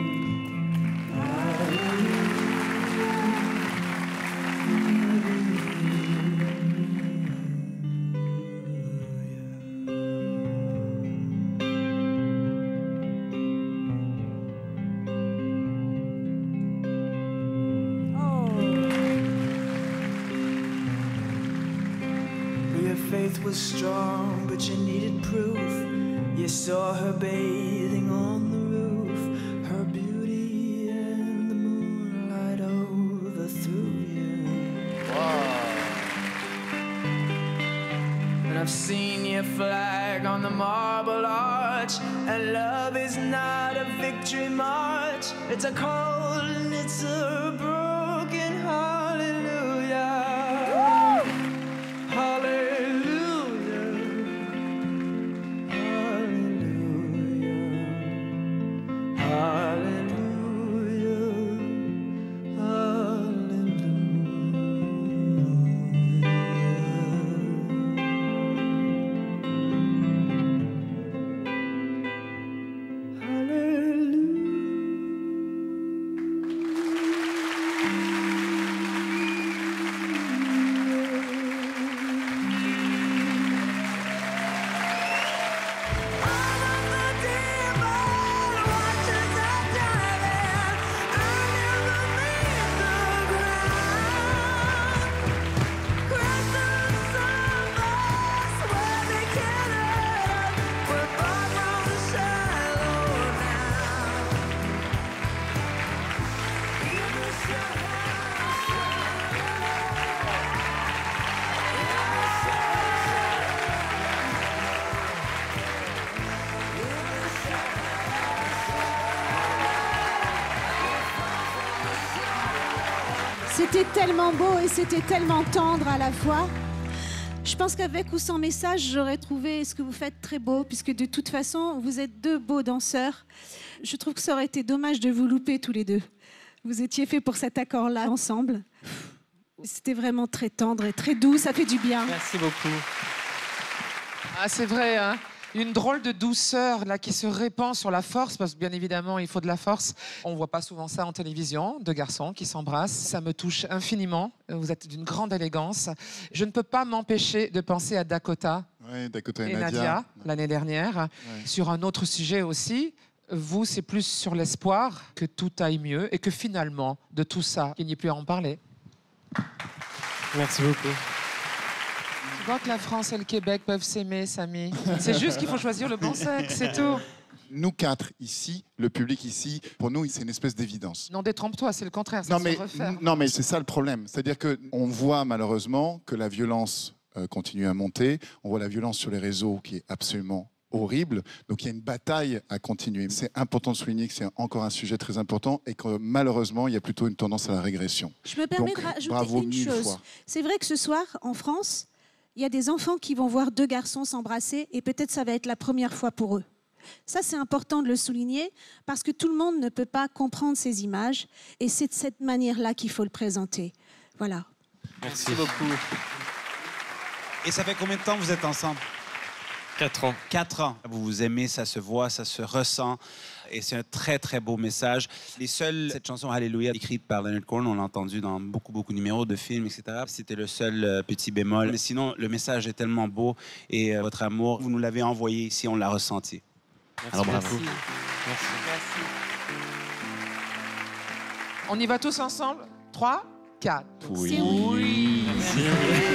O: faith was strong, but you needed proof. You saw her bathing on the roof, her beauty and the moonlight overthrew you. And I've seen your flag on the marble arch, and love is not a victory march. It's a cold and it's a broken hallelujah. Hallelujah.
J: C'était tellement beau et c'était tellement tendre à la fois. Je pense qu'avec ou sans message, j'aurais trouvé ce que vous faites très beau, puisque de toute façon, vous êtes deux beaux danseurs. Je trouve que ça aurait été dommage de vous louper tous les deux. Vous étiez faits pour cet accord-là ensemble. C'était vraiment très tendre et très doux, ça fait du bien.
K: Merci beaucoup.
I: Ah, c'est vrai, hein. Une drôle de douceur là qui se répand sur la force, parce que bien évidemment il faut de la force. On voit pas souvent ça en télévision, deux garçons qui s'embrassent. Ça me touche infiniment. Vous êtes d'une grande élégance. Je ne peux pas m'empêcher de penser à Dakota,
H: ouais, Dakota et,
I: et
H: Nadia,
I: Nadia l'année dernière, ouais. Sur un autre sujet aussi. Vous, c'est plus sur l'espoir que tout aille mieux et que finalement, de tout ça, qu'il n'y ait plus à en parler.
K: Merci beaucoup.
I: Tu vois que la France et le Québec peuvent s'aimer, Samy. C'est juste qu'il faut choisir le bon sexe, c'est tout.
H: Nous quatre ici, le public ici, pour nous, c'est une espèce d'évidence.
I: Non, détrompe-toi, c'est le contraire, ça
H: non,
I: se
H: mais,
I: refaire.
H: non, mais c'est ça le problème. C'est-à-dire qu'on voit malheureusement que la violence euh, continue à monter. On voit la violence sur les réseaux qui est absolument horrible. Donc il y a une bataille à continuer. C'est important de souligner que c'est encore un sujet très important et que malheureusement, il y a plutôt une tendance à la régression.
J: Je me permets
H: Donc,
J: de rajouter
H: bravo
J: une
H: mille
J: chose.
H: fois.
J: C'est vrai que ce soir, en France, il y a des enfants qui vont voir deux garçons s'embrasser et peut-être ça va être la première fois pour eux. Ça, c'est important de le souligner parce que tout le monde ne peut pas comprendre ces images et c'est de cette manière-là qu'il faut le présenter. Voilà.
K: Merci, Merci beaucoup.
G: Et ça fait combien de temps que vous êtes ensemble?
K: Quatre ans.
G: Quatre ans. Vous vous aimez, ça se voit, ça se ressent. Et c'est un très, très beau message. Les seuls, cette chanson Alléluia, écrite par Leonard Cohen, on l'a entendu dans beaucoup, beaucoup de numéros de films, et cetera. C'était le seul euh, petit bémol. Mais sinon, le message est tellement beau et euh, votre amour, vous nous l'avez envoyé ici, on l'a ressenti.
K: Merci.
G: Alors bravo.
K: Merci. Merci.
I: Merci. On y va tous ensemble? Trois, quatre.
H: Oui.
I: Oui.
K: Merci.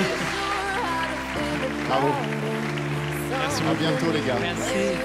H: Bravo. Merci. À bientôt, les gars.
K: Merci.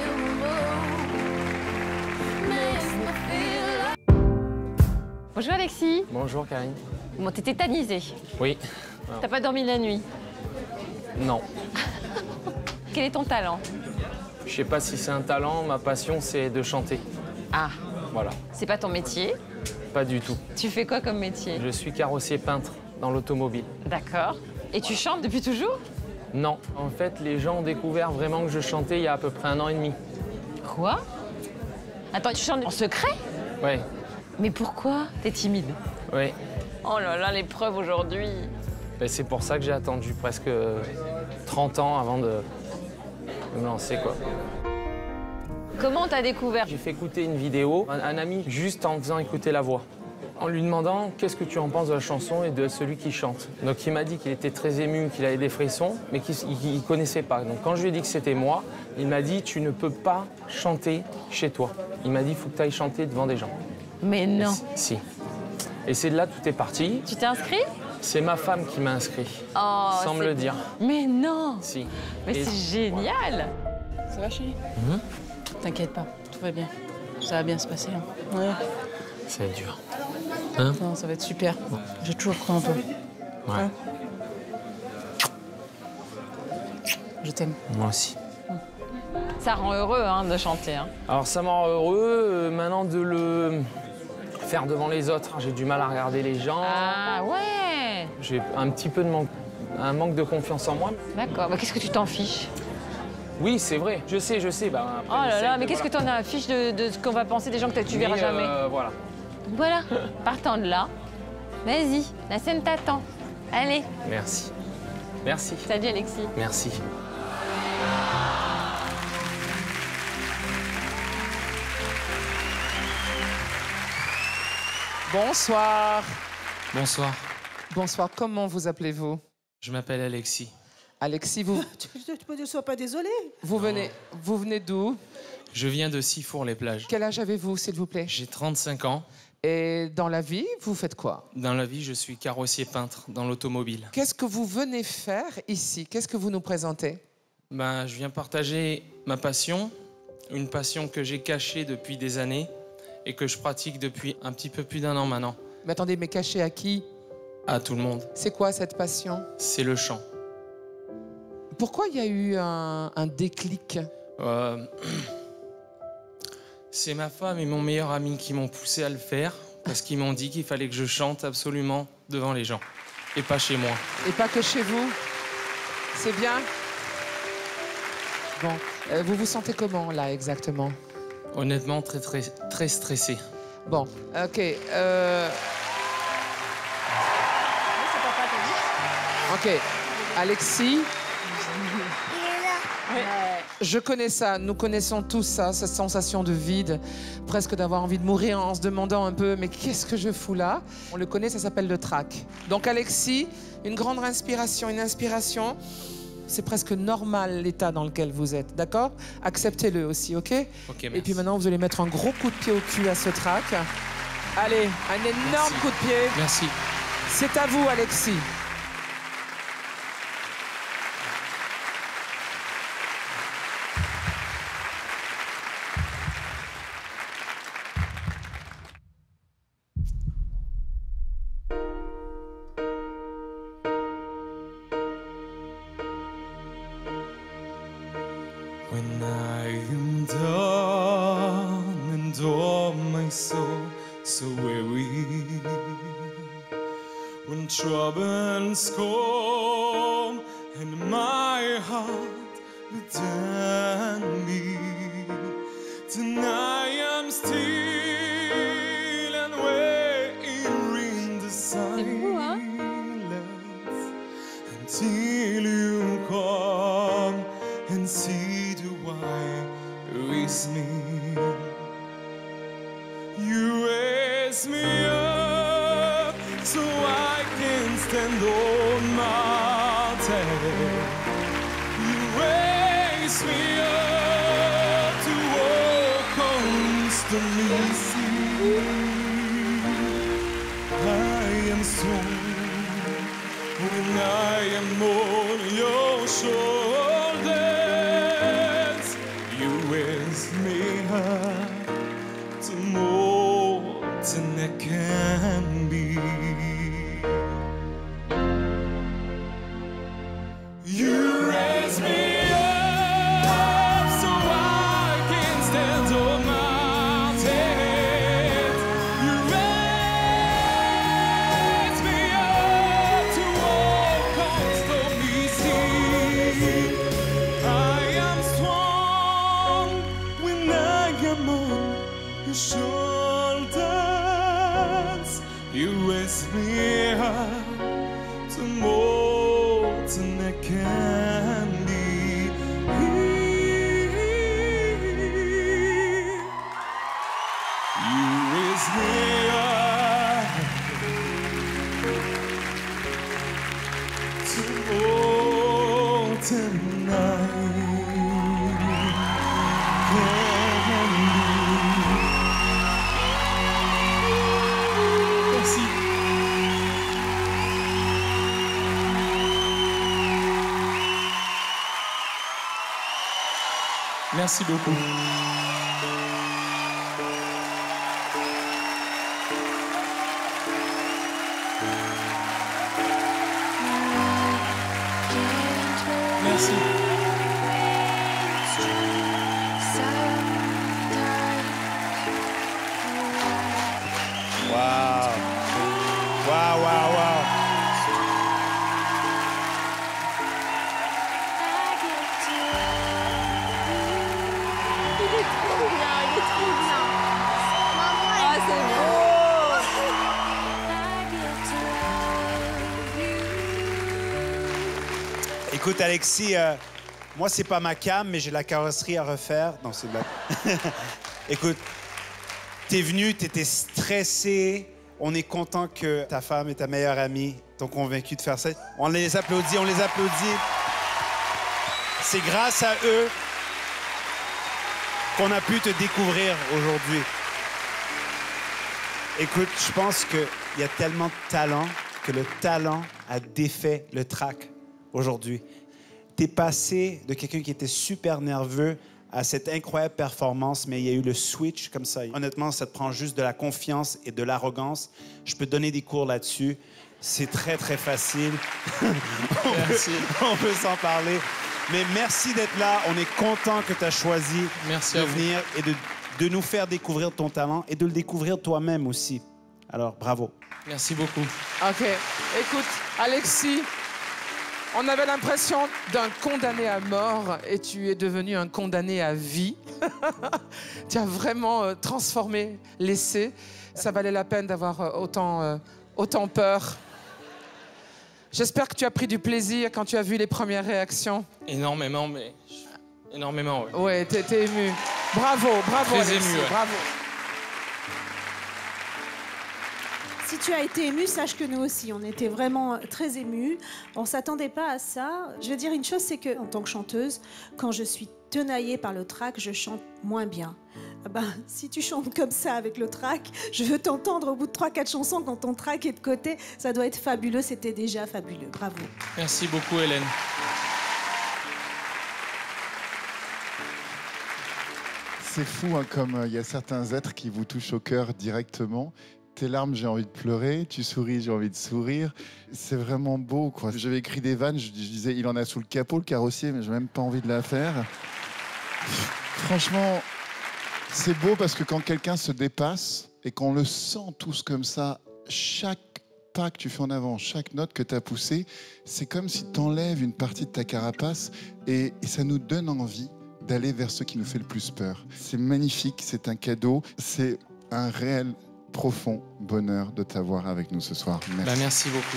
E: Bonjour Alexis.
K: Bonjour Karine.
E: Bon, t'es tétanisé.
K: Oui.
E: T'as pas dormi la nuit?
K: Non.
E: Quel est ton talent?
D: Je sais pas si c'est un talent, ma passion c'est de chanter.
E: Ah,
D: Voilà,
E: c'est pas ton métier.
D: pas du tout.
E: Tu fais quoi comme métier?
D: Je suis carrossier peintre dans l'automobile.
E: D'accord. Et tu chantes depuis toujours?
D: Non, en fait, les gens ont découvert vraiment que je chantais il y a à peu près un an et demi.
E: Quoi? Attends, tu chantes en secret?
D: Ouais,
E: Mais pourquoi? T'es timide.
D: ouais.
E: Oh là là, l'épreuve aujourd'hui.
D: Ben, c'est pour ça que j'ai attendu presque trente ans avant de, de me lancer, quoi.
E: Comment t'as découvert?
D: J'ai fait écouter une vidéo à un ami juste en faisant écouter la voix, en lui demandant qu'est-ce que tu en penses de la chanson et de celui qui chante. Donc il m'a dit qu'il était très ému, qu'il avait des frissons, mais qu'il ne connaissait pas. Donc quand je lui ai dit que c'était moi, il m'a dit tu ne peux pas chanter chez toi. Il m'a dit il faut que tu ailles chanter devant des gens.
E: Mais non.
D: Et si. Et c'est de là que tout est parti.
E: Tu t'es inscrit?
D: C'est ma femme qui m'a inscrit,
E: Oh,
D: sans me
E: c'est-
D: le dire.
E: Mais non.
D: Si.
E: Mais
D: Et-
E: c'est génial.
B: Ça va, chérie?
D: Mhm.
B: T'inquiète pas, tout va bien. Ça va bien se passer. Hein. Ouais.
D: Ça va être dur. Hein?
B: Non, ça va être super. J'ai toujours cru en toi.
D: Ouais.
B: Je t'aime.
D: Moi aussi.
E: Ça rend heureux hein, de chanter. Hein.
D: Alors ça me rend heureux euh, maintenant de le faire devant les autres. J'ai du mal à regarder les gens.
E: Ah ouais.
D: J'ai un petit peu de manque, un manque de confiance en moi.
E: D'accord. Bah, qu'est-ce que tu t'en fiches?
D: Oui, c'est vrai. Je sais, je sais. Bah, après,
E: Oh là
D: j'essaie
E: là,
D: de-
E: mais qu'est-ce que
D: voilà.
E: t'en as à fiche de, de ce qu'on va penser des gens que tu verras
D: Mais,
E: jamais?
D: euh, voilà.
E: Voilà. Partant de là, vas-y, la scène t'attend. Allez.
D: Merci. Merci.
E: Salut Alexis.
D: Merci.
I: Bonsoir.
V: Bonsoir.
I: Bonsoir, comment vous appelez-vous?
V: Je m'appelle Alexis.
I: Alexis, vous,
J: Tu ne sois pas désolé.
I: vous venez, vous venez d'où?
V: Je viens de Sifour-les-Plages.
I: Quel âge avez-vous, s'il vous plaît?
V: J'ai trente-cinq ans.
I: Et dans la vie, vous faites quoi?
V: Dans la vie, je suis carrossier peintre dans l'automobile.
I: Qu'est-ce que vous venez faire ici? Qu'est-ce que vous nous présentez?
V: Ben, je viens partager ma passion, une passion que j'ai cachée depuis des années et que je pratique depuis un petit peu plus d'un an maintenant.
I: Mais attendez, mais caché à qui?
V: À tout le monde.
I: C'est quoi cette passion?
V: C'est le chant.
I: Pourquoi il y a eu un, un déclic?
V: Euh, C'est ma femme et mon meilleur ami qui m'ont poussé à le faire parce qu'ils m'ont dit qu'il fallait que je chante absolument devant les gens et pas chez moi.
I: Et pas que chez vous? C'est bien? Bon, euh, vous vous sentez comment là exactement?
V: Honnêtement, très très très stressé.
I: Bon, ok. Euh... Ok, Alexis. Je connais ça, nous connaissons tous ça, cette sensation de vide, presque d'avoir envie de mourir en se demandant un peu, mais qu'est-ce que je fous là? On le connaît, ça s'appelle le trac. Donc Alexis, une grande inspiration, une inspiration, c'est presque normal l'état dans lequel vous êtes, d'accord? Acceptez-le aussi, ok?
V: Ok,
I: Et
V: merci.
I: puis maintenant, vous allez mettre un gros coup de pied au cul à ce trac. Allez, un énorme
V: Merci.
I: coup de pied.
V: Merci.
I: C'est à vous, Alexis.
V: When I am done and all my soul so weary, when troubles come and my heart within me, then I am still and waiting in the silence until you come and see the why with me. You raise me up so I can stand on mountain. You raise me up to walk constantly see. I am strong when I am on your shoulders. You raise me up to more than I can be. You raise me up so I
Q: alternate candy. You is here to hold tonight. Merci. Merci beaucoup. Merci.
G: Wow. Wow, wow, wow.
E: Il est trop bien, il est trop bien. Maman, ah, c'est beau.
G: Écoute, Alexis, euh, moi, c'est pas ma cam, mais j'ai la carrosserie à refaire. Non, c'est de la... Écoute, t'es venu, t'étais stressé. On est content que ta femme et ta meilleure amie t'ont convaincu de faire ça. On les applaudit, on les applaudit. C'est grâce à eux qu'on a pu te découvrir aujourd'hui. Écoute, je pense qu'il y a tellement de talent que le talent a défait le trac aujourd'hui. T'es passé de quelqu'un qui était super nerveux à cette incroyable performance, mais il y a eu le switch comme ça. Honnêtement, ça te prend juste de la confiance et de l'arrogance. Je peux te donner des cours là-dessus. C'est très, très facile. on
V: Merci.
G: Peut, on peut s'en parler. Mais merci d'être là. On est content que tu as choisi
V: Merci
G: de
V: à vous.
G: venir et de, de nous faire découvrir ton talent et de le découvrir toi-même aussi. Alors, bravo.
V: Merci beaucoup.
I: OK. Écoute, Alexis, on avait l'impression d'un condamné à mort et tu es devenu un condamné à vie. Tu as vraiment euh, transformé l'essai. Ça valait la peine d'avoir euh, autant, euh, autant peur. J'espère que tu as pris du plaisir quand tu as vu les premières réactions.
V: Énormément, mais... Énormément, oui.
I: Ouais, t'es t'es ému. Bravo, bravo,
V: Très
I: Alexis,
V: ému, ouais.
I: bravo.
J: Si tu as été ému, sache que nous aussi, on était vraiment très émus. On s'attendait pas à ça. Je veux dire une chose, c'est que en tant que chanteuse, quand je suis tenaillée par le track, je chante moins bien. Ah ben, si tu chantes comme ça avec le track, je veux t'entendre au bout de trois quatre chansons quand ton track est de côté. Ça doit être fabuleux. C'était déjà fabuleux. Bravo.
V: Merci beaucoup, Hélène.
H: C'est fou, hein, comme il euh, y a certains êtres qui vous touchent au cœur directement. Tes larmes, j'ai envie de pleurer. Tu souris, j'ai envie de sourire. C'est vraiment beau, quoi. J'avais écrit des vannes, je, je disais, il en a sous le capot, le carrossier, mais j'ai même pas envie de la faire. Franchement, c'est beau parce que quand quelqu'un se dépasse et qu'on le sent tous comme ça, chaque pas que tu fais en avant, chaque note que tu as poussée, c'est comme si tu enlèves une partie de ta carapace et, et ça nous donne envie d'aller vers ce qui nous fait le plus peur. C'est magnifique, c'est un cadeau, c'est un réel profond bonheur de t'avoir avec nous ce soir. Merci.
V: Bah, merci beaucoup.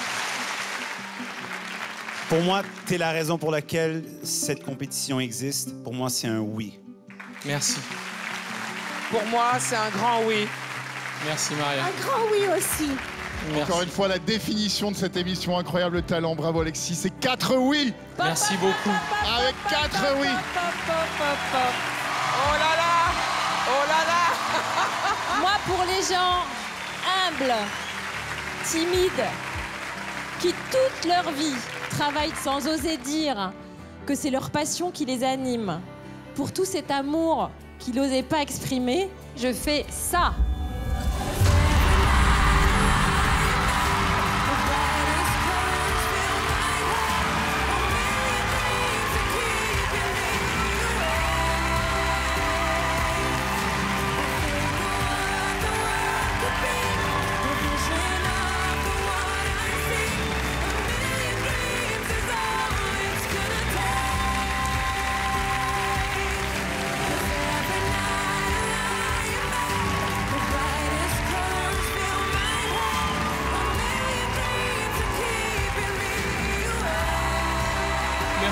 G: Pour moi, tu es la raison pour laquelle cette compétition existe. Pour moi, c'est un oui.
V: Merci.
I: Pour moi, c'est un grand oui.
V: Merci, Maria.
J: Un grand oui aussi.
V: Merci.
H: Encore une fois, la définition de cette émission Incroyable Talent. Bravo Alexis, c'est quatre oui.
V: Merci beaucoup.
H: Avec quatre oui.
I: Oh là là! Oh là là!
N: Moi, pour les gens humbles, timides, qui toute leur vie travaillent sans oser dire que c'est leur passion qui les anime, pour tout cet amour qu'ils n'osaient pas exprimer, je fais ça.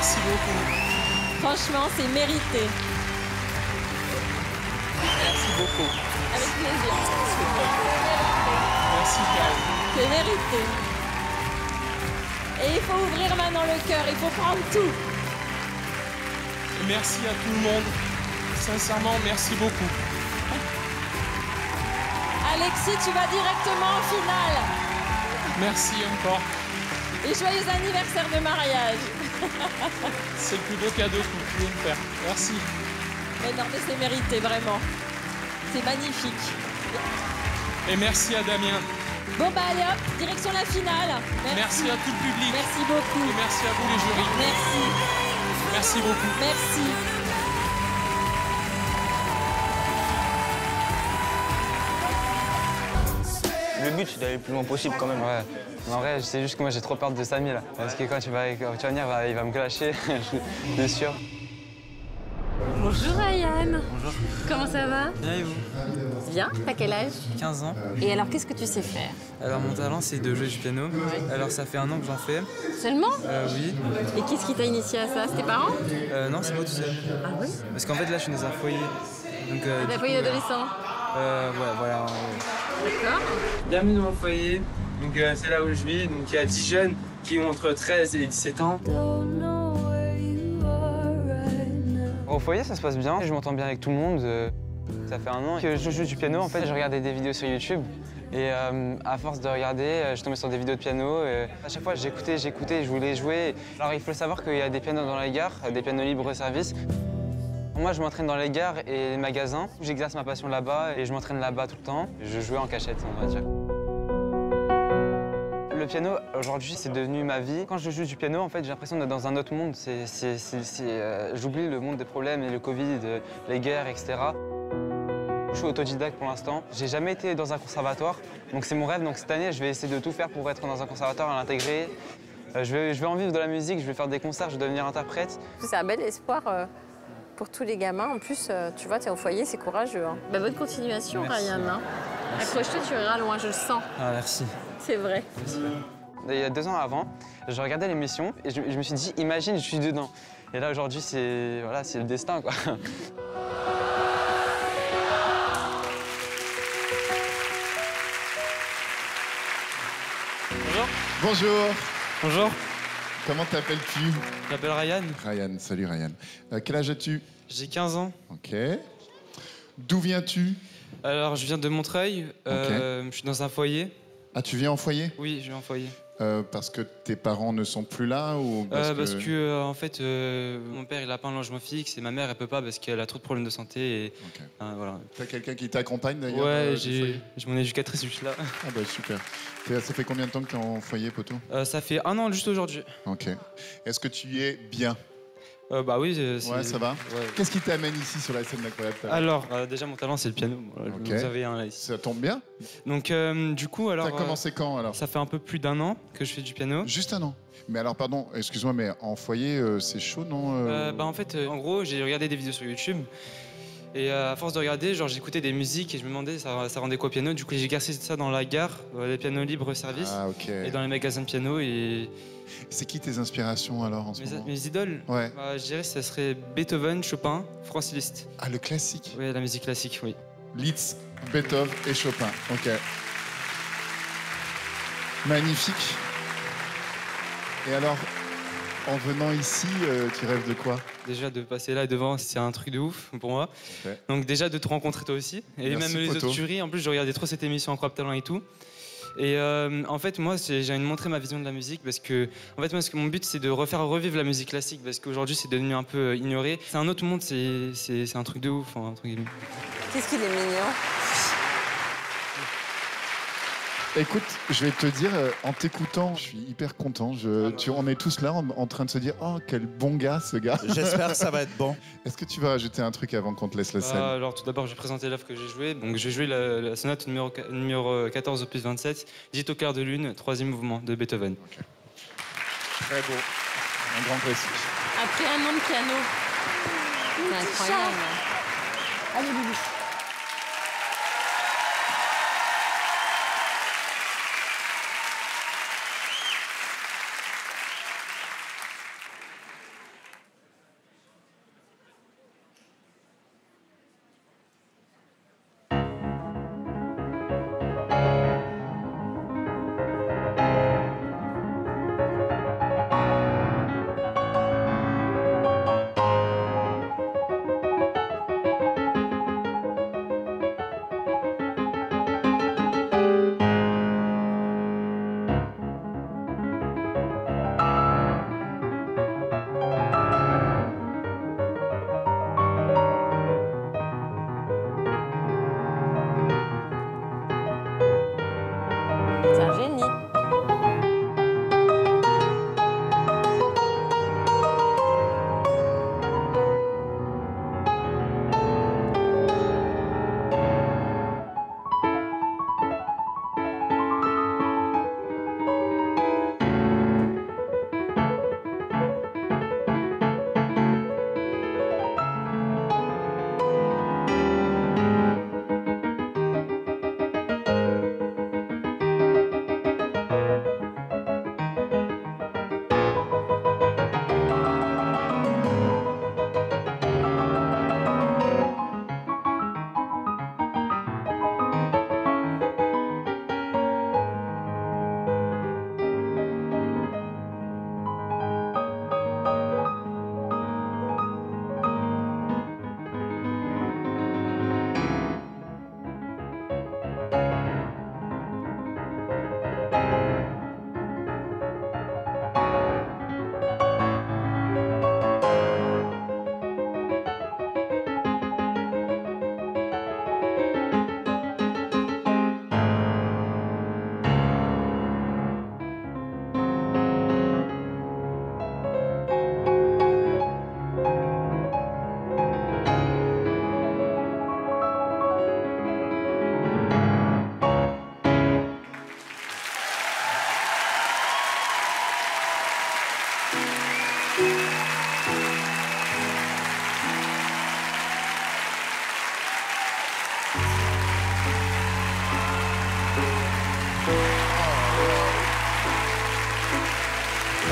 V: Merci beaucoup.
N: Franchement, c'est mérité.
V: Merci beaucoup.
N: Avec plaisir.
V: Merci, Karine.
N: C'est mérité. Et il faut ouvrir maintenant le cœur, il faut prendre tout.
V: Et merci à tout le monde. Sincèrement, merci beaucoup.
N: Alexis, tu vas directement en finale.
V: Merci encore.
N: Et joyeux anniversaire de mariage.
V: C'est le plus beau cadeau que vous pouvez me faire. Merci.
N: Mais non, mais c'est mérité, vraiment. C'est magnifique.
V: Et merci à Damien.
N: Bon bah allez hop, direction la finale.
V: Merci, à tout le public.
N: Merci beaucoup.
V: Et merci à vous les jurys.
N: Merci.
V: Merci beaucoup.
N: Merci.
A: Le but, c'est d'aller le plus loin possible quand même. Ouais. En vrai, c'est juste que moi j'ai trop peur de Samy là. Parce que quand tu vas, quand tu vas venir, il va me clasher, c'est sûr.
L: Bonjour Ryan.
A: Bonjour.
L: Comment ça va?
A: Bien et vous?
L: Bien. T'as quel âge?
A: quinze ans.
L: Et alors, qu'est-ce que tu sais faire?
A: Alors mon talent c'est de jouer du piano. Alors ça fait un an que j'en fais.
L: Seulement?
A: Euh, oui.
L: Et qu'est-ce qui t'a initié à ça? C'est tes parents?
A: Euh, non, c'est moi tout seul.
L: Ah oui?
A: Parce qu'en fait là je suis dans un foyer. Donc, euh,
L: T'as foyer d'adolescent?
A: Euh, ouais, voilà. Euh...
L: D'accord.
A: Bienvenue dans mon foyer. Donc euh, c'est là où je vis. Donc il y a dix jeunes qui ont entre treize et dix-sept ans. Au foyer, ça se passe bien. Je m'entends bien avec tout le monde. Ça fait un an que je joue du piano. En fait, je regardais des vidéos sur YouTube. Et euh, à force de regarder, je tombais sur des vidéos de piano. Et à chaque fois, j'écoutais, j'écoutais, je voulais jouer. Alors, il faut savoir qu'il y a des pianos dans les gares, des pianos libre-service. Moi, je m'entraîne dans les gares et les magasins. J'exerce ma passion là-bas et je m'entraîne là-bas tout le temps. Je jouais en cachette, on va dire. Le piano, aujourd'hui, c'est devenu ma vie. Quand je joue du piano, en fait, j'ai l'impression d'être dans un autre monde. C'est, c'est, c'est, c'est, euh, j'oublie le monde des problèmes et le Covid, les guerres, et cetera. Je suis autodidacte pour l'instant. J'ai jamais été dans un conservatoire, donc c'est mon rêve. Donc cette année, je vais essayer de tout faire pour être dans un conservatoire, à l'intégrer. Euh, je, vais, je vais en vivre de la musique, je vais faire des concerts, je vais devenir interprète.
L: C'est un bel espoir euh, pour tous les gamins. En plus, euh, tu vois, tu es au foyer, c'est courageux. Hein. Bah, bonne continuation,
A: Merci.
L: Ryan. Hein. Accroche-toi, tu iras loin, je le sens.
A: Ah, merci.
L: C'est vrai.
A: Il y a deux ans avant, je regardais l'émission et je, je me suis dit, imagine, je suis dedans. Et là, aujourd'hui, c'est voilà, c'est le destin, quoi.
V: Bonjour.
H: Bonjour.
V: Bonjour.
H: Comment t'appelles-tu?
V: Je m'appelle Ryan.
H: Ryan, salut Ryan. Euh, quel âge as-tu?
V: J'ai quinze ans.
H: Ok. D'où viens-tu?
V: Alors, je viens de Montreuil. Euh, Je suis dans un foyer.
H: Ah, tu viens en foyer?
V: Oui, je viens en foyer.
H: Euh, parce que tes parents ne sont plus là ou parce,
V: Euh, parce
H: que...
V: que, euh, en fait, euh, mon père, il a pas un logement fixe et ma mère, elle peut pas parce qu'elle a trop de problèmes de santé. Et, euh, voilà.
H: T'as quelqu'un qui t'accompagne d'ailleurs?
V: Ouais,
H: euh, du
V: j'ai
H: foyer
V: j'ai mon éducatrice juste là.
H: Ah bah super. T'es- Ça fait combien de temps que t'es en foyer, poteau?
V: Euh, ça fait un an juste aujourd'hui.
H: Ok. Est-ce que tu y es bien?
V: Euh, bah oui. euh, c'est-
H: Ouais, ça va.
V: Ouais.
H: Qu'est-ce qui t'amène ici sur la scène d'Incroyable Talent?
V: Alors, euh, déjà, mon talent, c'est le piano. Voilà,
H: Ok.
V: Vous avez un là ici.
H: Ça tombe bien.
V: Donc, euh, du coup, alors.
H: T'as commencé quand alors?
V: Ça fait un peu plus d'un an que je fais du piano.
H: Juste un an. Mais alors, pardon, excuse-moi, mais en foyer, euh, c'est chaud, non? euh
V: Euh, bah en fait, euh, en gros, j'ai regardé des vidéos sur YouTube et euh, à force de regarder, genre j'écoutais des musiques et je me demandais ça, ça rendait quoi au piano. Du coup, j'ai exercé ça dans la gare, euh, les pianos libres service
H: Ah, ok.
V: et dans les magasins de piano. Et
H: C'est qui tes inspirations alors en ce
V: mes,
H: moment?
V: mes idoles,
H: Ouais.
V: bah, je dirais que ça serait Beethoven, Chopin, Franz Liszt.
H: Ah, le classique.
V: Oui, la musique classique, oui.
H: Liszt, Beethoven et Chopin. Ok. Magnifique. Et alors, en venant ici, euh, tu rêves de quoi?
V: Déjà de passer là devant, c'est un truc de ouf pour moi.
H: Ok.
V: Donc déjà de te rencontrer toi aussi et
H: Merci,
V: même les
H: poteau.
V: autres jurys. En plus, je regardais trop cette émission Incroyable Talent et tout. Et euh, en fait, moi, c'est- j'ai envie de montrer ma vision de la musique parce que, en fait, moi, ce que mon but, c'est de refaire revivre la musique classique parce qu'aujourd'hui, c'est devenu un peu euh, ignoré. C'est un autre monde, c'est c'est- c'est un truc de ouf, hein, entre guillemets.
L: Qu'est-ce qu'il est mignon.
H: Écoute, je vais te dire, euh, en t'écoutant, je suis hyper content. Je, tu, on est tous là en, en train de se dire, oh, quel bon gars, ce gars.
F: J'espère que ça va être bon.
H: Est-ce que tu vas rajouter un truc avant qu'on te laisse la scène?
V: Ah, alors, tout d'abord, je vais présenter l'œuvre que j'ai jouée. Donc, j'ai joué la, la sonate numéro, qua- numéro quatorze, opus vingt-sept, Dite au clair de lune, troisième mouvement de Beethoven.
H: Très beau. Un grand classique.
N: Après un an de piano.
L: C'est incroyable.
N: Allez, Bibi.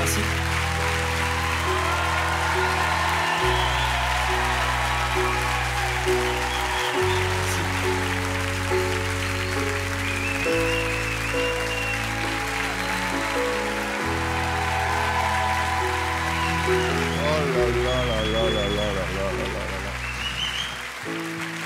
V: Merci.
H: Oh là là là là là là là là là là là.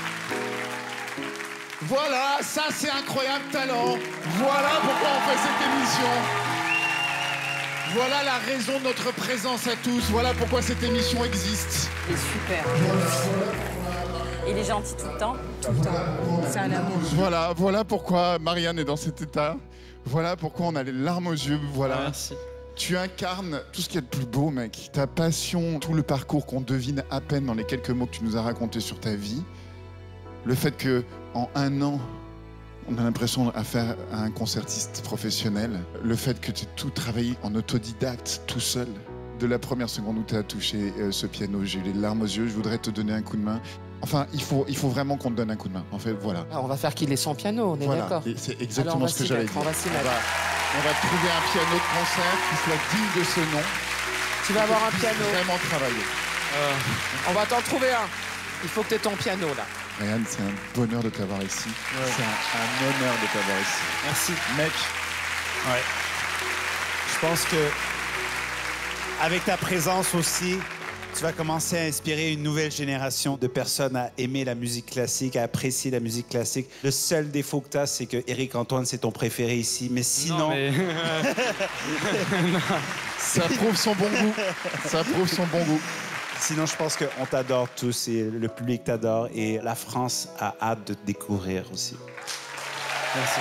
H: Voilà, ça c'est incroyable talent. Voilà pourquoi on fait cette émission. Voilà la raison de notre présence à tous. Voilà pourquoi cette émission existe.
L: Il est super. Il est gentil tout le temps.
J: Tout le temps. C'est un amour.
H: Voilà, voilà pourquoi Marianne est dans cet état. Voilà pourquoi on a les larmes aux yeux. Voilà.
V: Merci.
H: Tu incarnes tout ce qu'il y a de plus beau, mec. Ta passion, tout le parcours qu'on devine à peine dans les quelques mots que tu nous as racontés sur ta vie. Le fait que en un an, on a l'impression à faire un concertiste professionnel. Le fait que tu aies tout travaillé en autodidacte, tout seul. De la première seconde où tu as touché euh, ce piano, j'ai eu les larmes aux yeux. Je voudrais te donner un coup de main. Enfin, il faut, il faut vraiment qu'on te donne un coup de main. En fait, voilà.
I: Ah, on va faire qu'il ait son piano, on est
H: Voilà.
I: d'accord.
H: Et c'est
I: Alors,
H: exactement
I: on va
H: ce que
I: s'y
H: j'allais
I: mettre,
H: dire.
I: On va s'y
H: On
I: mettre.
H: va, on va trouver un piano de concert qui soit digne de ce nom.
I: Tu vas avoir un
H: Puisse
I: piano.
H: Vraiment travailler.
I: On va t'en trouver un. Il faut que tu aies ton piano, là.
H: Ryan, c'est un bonheur de t'avoir ici.
V: Ouais.
H: C'est un, un honneur de t'avoir ici.
V: Merci.
G: Mec, ouais. Je pense que avec ta présence aussi, tu vas commencer à inspirer une nouvelle génération de personnes à aimer la musique classique, à apprécier la musique classique. Le seul défaut que tu as, c'est que Éric Antoine, c'est ton préféré ici. Mais sinon...
V: Non, mais... non.
H: Ça prouve son bon goût. Ça prouve son bon goût.
G: Sinon, je pense qu'on t'adore tous et le public t'adore et la France a hâte de te découvrir aussi.
V: Merci.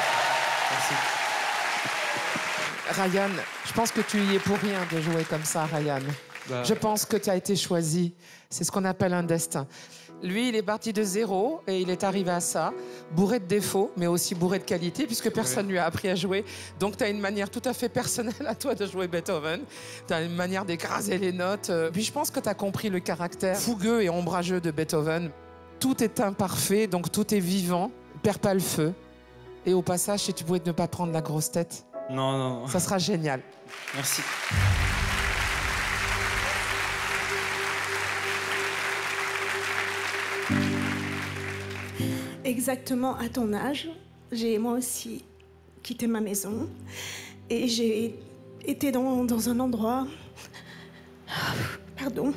V: Merci.
I: Ryan, je pense que tu y es pour rien de jouer comme ça, Ryan.
V: Bah...
I: Je pense que tu as été choisi. C'est ce qu'on appelle un destin. Lui, il est parti de zéro et il est arrivé à ça, bourré de défauts, mais aussi bourré de qualités, puisque personne ne lui a appris à jouer. Donc, tu as une manière tout à fait personnelle à toi de jouer Beethoven. Tu as une manière d'écraser les notes. Puis, je pense que tu as compris le caractère fougueux et ombrageux de Beethoven. Tout est imparfait, donc tout est vivant. Perds pas le feu. Et au passage, si tu pouvais ne pas prendre la grosse tête,
V: Non, non.
I: ça sera génial.
V: Merci.
J: Exactement à ton âge, j'ai moi aussi quitté ma maison et j'ai été dans, dans un endroit... Pardon.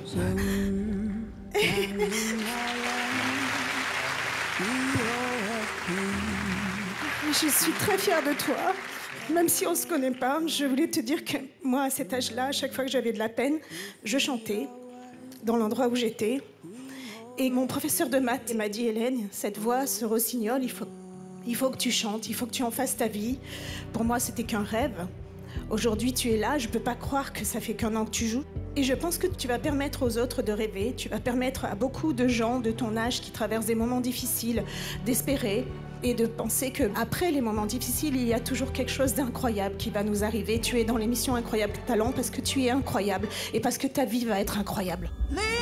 J: Je suis très fière de toi. Même si on ne se connaît pas, je voulais te dire que moi, à cet âge-là, à chaque fois que j'avais de la peine, je chantais dans l'endroit où j'étais. Et mon professeur de maths m'a dit, Hélène, cette voix, ce rossignol, il faut, il faut que tu chantes, il faut que tu en fasses ta vie. Pour moi, c'était qu'un rêve. Aujourd'hui, tu es là, je ne peux pas croire que ça fait qu'un an que tu joues. Et je pense que tu vas permettre aux autres de rêver, tu vas permettre à beaucoup de gens de ton âge qui traversent des moments difficiles d'espérer et de penser qu'après les moments difficiles, il y a toujours quelque chose d'incroyable qui va nous arriver. Tu es dans l'émission Incroyable Talent parce que tu es incroyable et parce que ta vie va être incroyable.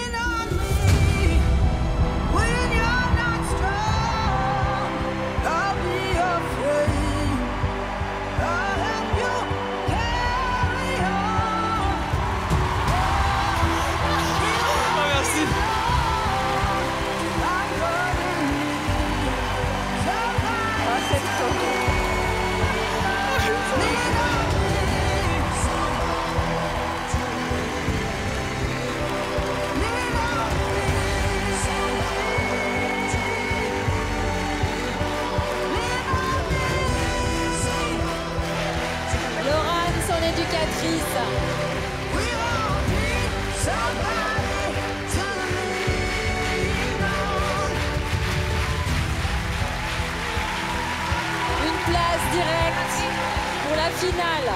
N: Une place directe pour la finale.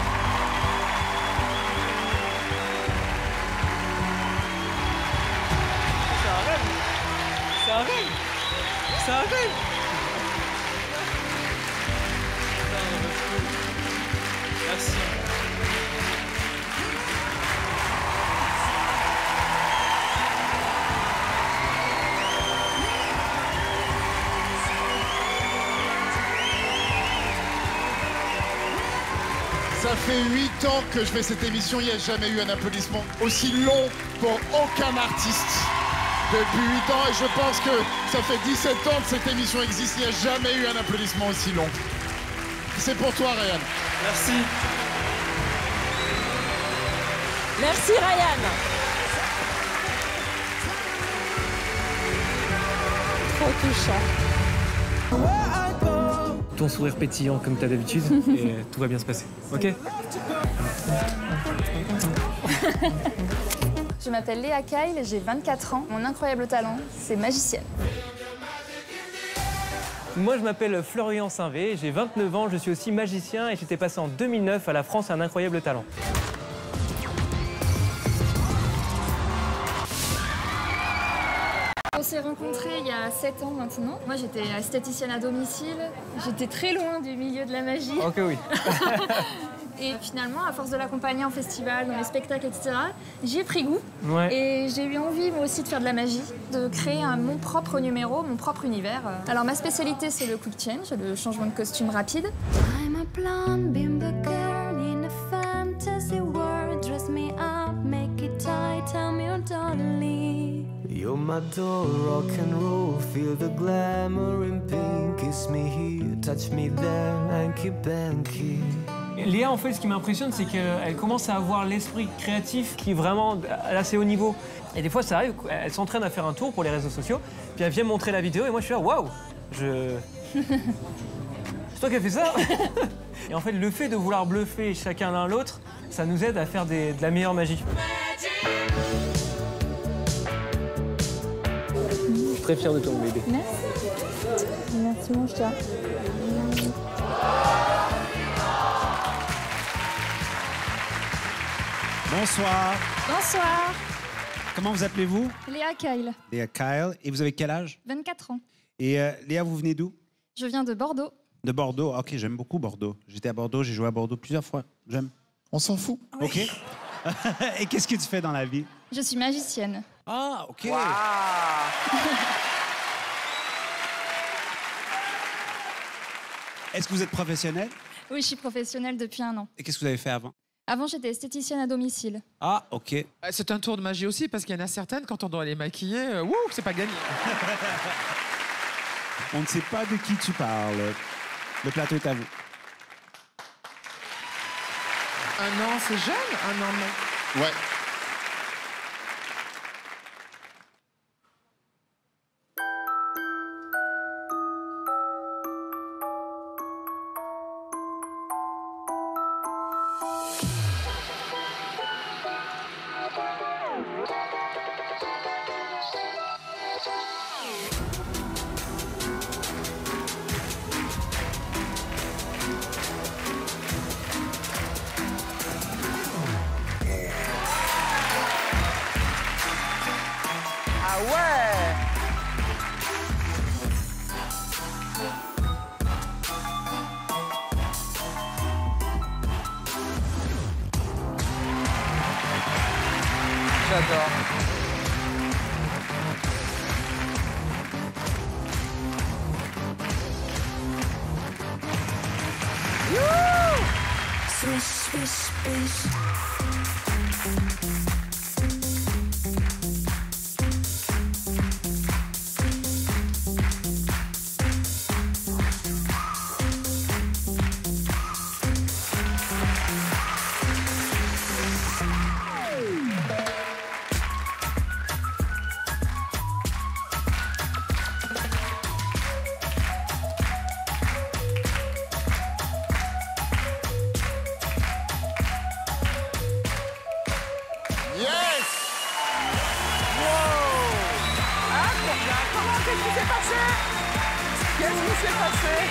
V: C'est un rêve. C'est un rêve. C'est un rêve. Merci.
H: Ça fait huit ans que je fais cette émission, il n'y a jamais eu un applaudissement aussi long pour aucun artiste depuis huit ans. Et je pense que ça fait dix-sept ans que cette émission existe, il n'y a jamais eu un applaudissement aussi long. C'est pour toi, Ryan.
V: Merci.
N: Merci, Ryan. Trop touchant.
M: Ton sourire pétillant comme t'as d'habitude et tout va bien se passer. Ok?
S: Je m'appelle Léa Kyle, j'ai vingt-quatre ans. Mon incroyable talent, c'est magicienne.
M: Moi, je m'appelle Florian Saint-Vé, j'ai vingt-neuf ans, je suis aussi magicien et j'étais passé en deux mille neuf à la France un incroyable talent.
S: On s'est rencontrés il y a sept ans maintenant. Moi, j'étais esthéticienne à domicile. J'étais très loin du milieu de la magie.
M: Ok, oui.
S: Et finalement, à force de l'accompagner en festival, dans les spectacles, et cetera, j'y ai pris goût. Ouais. Et j'ai eu envie, moi aussi, de faire de la magie, de créer un, mon propre numéro, mon propre univers. Alors, ma spécialité, c'est le quick change, le changement de costume rapide.
U: I'm a blonde bimbo girl in a fantasy world. Dress me up, make it tight, tell me your darling.
O: You're my door, rock and roll. Feel the glamour in pink. Kiss me here, touch me there, hanky panky.
M: Léa, en fait, ce qui m'impressionne, c'est qu'elle commence à avoir l'esprit créatif qui est vraiment à assez haut niveau. Et des fois, ça arrive, elle s'entraîne à faire un tour pour les réseaux sociaux, puis elle vient me montrer la vidéo, et moi, je suis là, waouh, je... C'est toi qui as fait ça? Et en fait, le fait de vouloir bluffer chacun l'un l'autre, ça nous aide à faire des, de la meilleure magie. Je suis très fier de toi, mon bébé.
S: Merci. Merci, mon chat.
G: Bonsoir.
S: Bonsoir.
G: Comment vous appelez-vous?
S: Léa Kyle,
G: Léa Kyle. Et vous avez quel âge?
S: vingt-quatre ans.
G: Et euh, Léa, vous venez d'où?
S: Je viens de Bordeaux.
G: De Bordeaux. Ok, j'aime beaucoup Bordeaux. J'étais à Bordeaux, j'ai joué à Bordeaux plusieurs fois. J'aime.
H: On s'en fout.
G: Ok. Et qu'est-ce que tu fais dans la vie?
S: Je suis magicienne.
G: Ah, ok.
I: Wow.
G: Est-ce que vous êtes professionnel?
S: Oui, je suis professionnelle depuis un an.
G: Et qu'est-ce que vous avez fait avant?
S: Avant, j'étais esthéticienne à domicile.
G: Ah, ok.
I: C'est un tour de magie aussi, parce qu'il y en a certaines, quand on doit les maquiller, euh, wouh, c'est pas gagné.
G: On ne sait pas de qui tu parles. Le plateau est à vous.
I: Un an, c'est jeune? Un an, non.
H: Ouais.
I: Ah ouais! J'adore.
U: Swish, swish, swish.
I: Qu'est-ce qui s'est passé? Qu'est-ce qui s'est passé?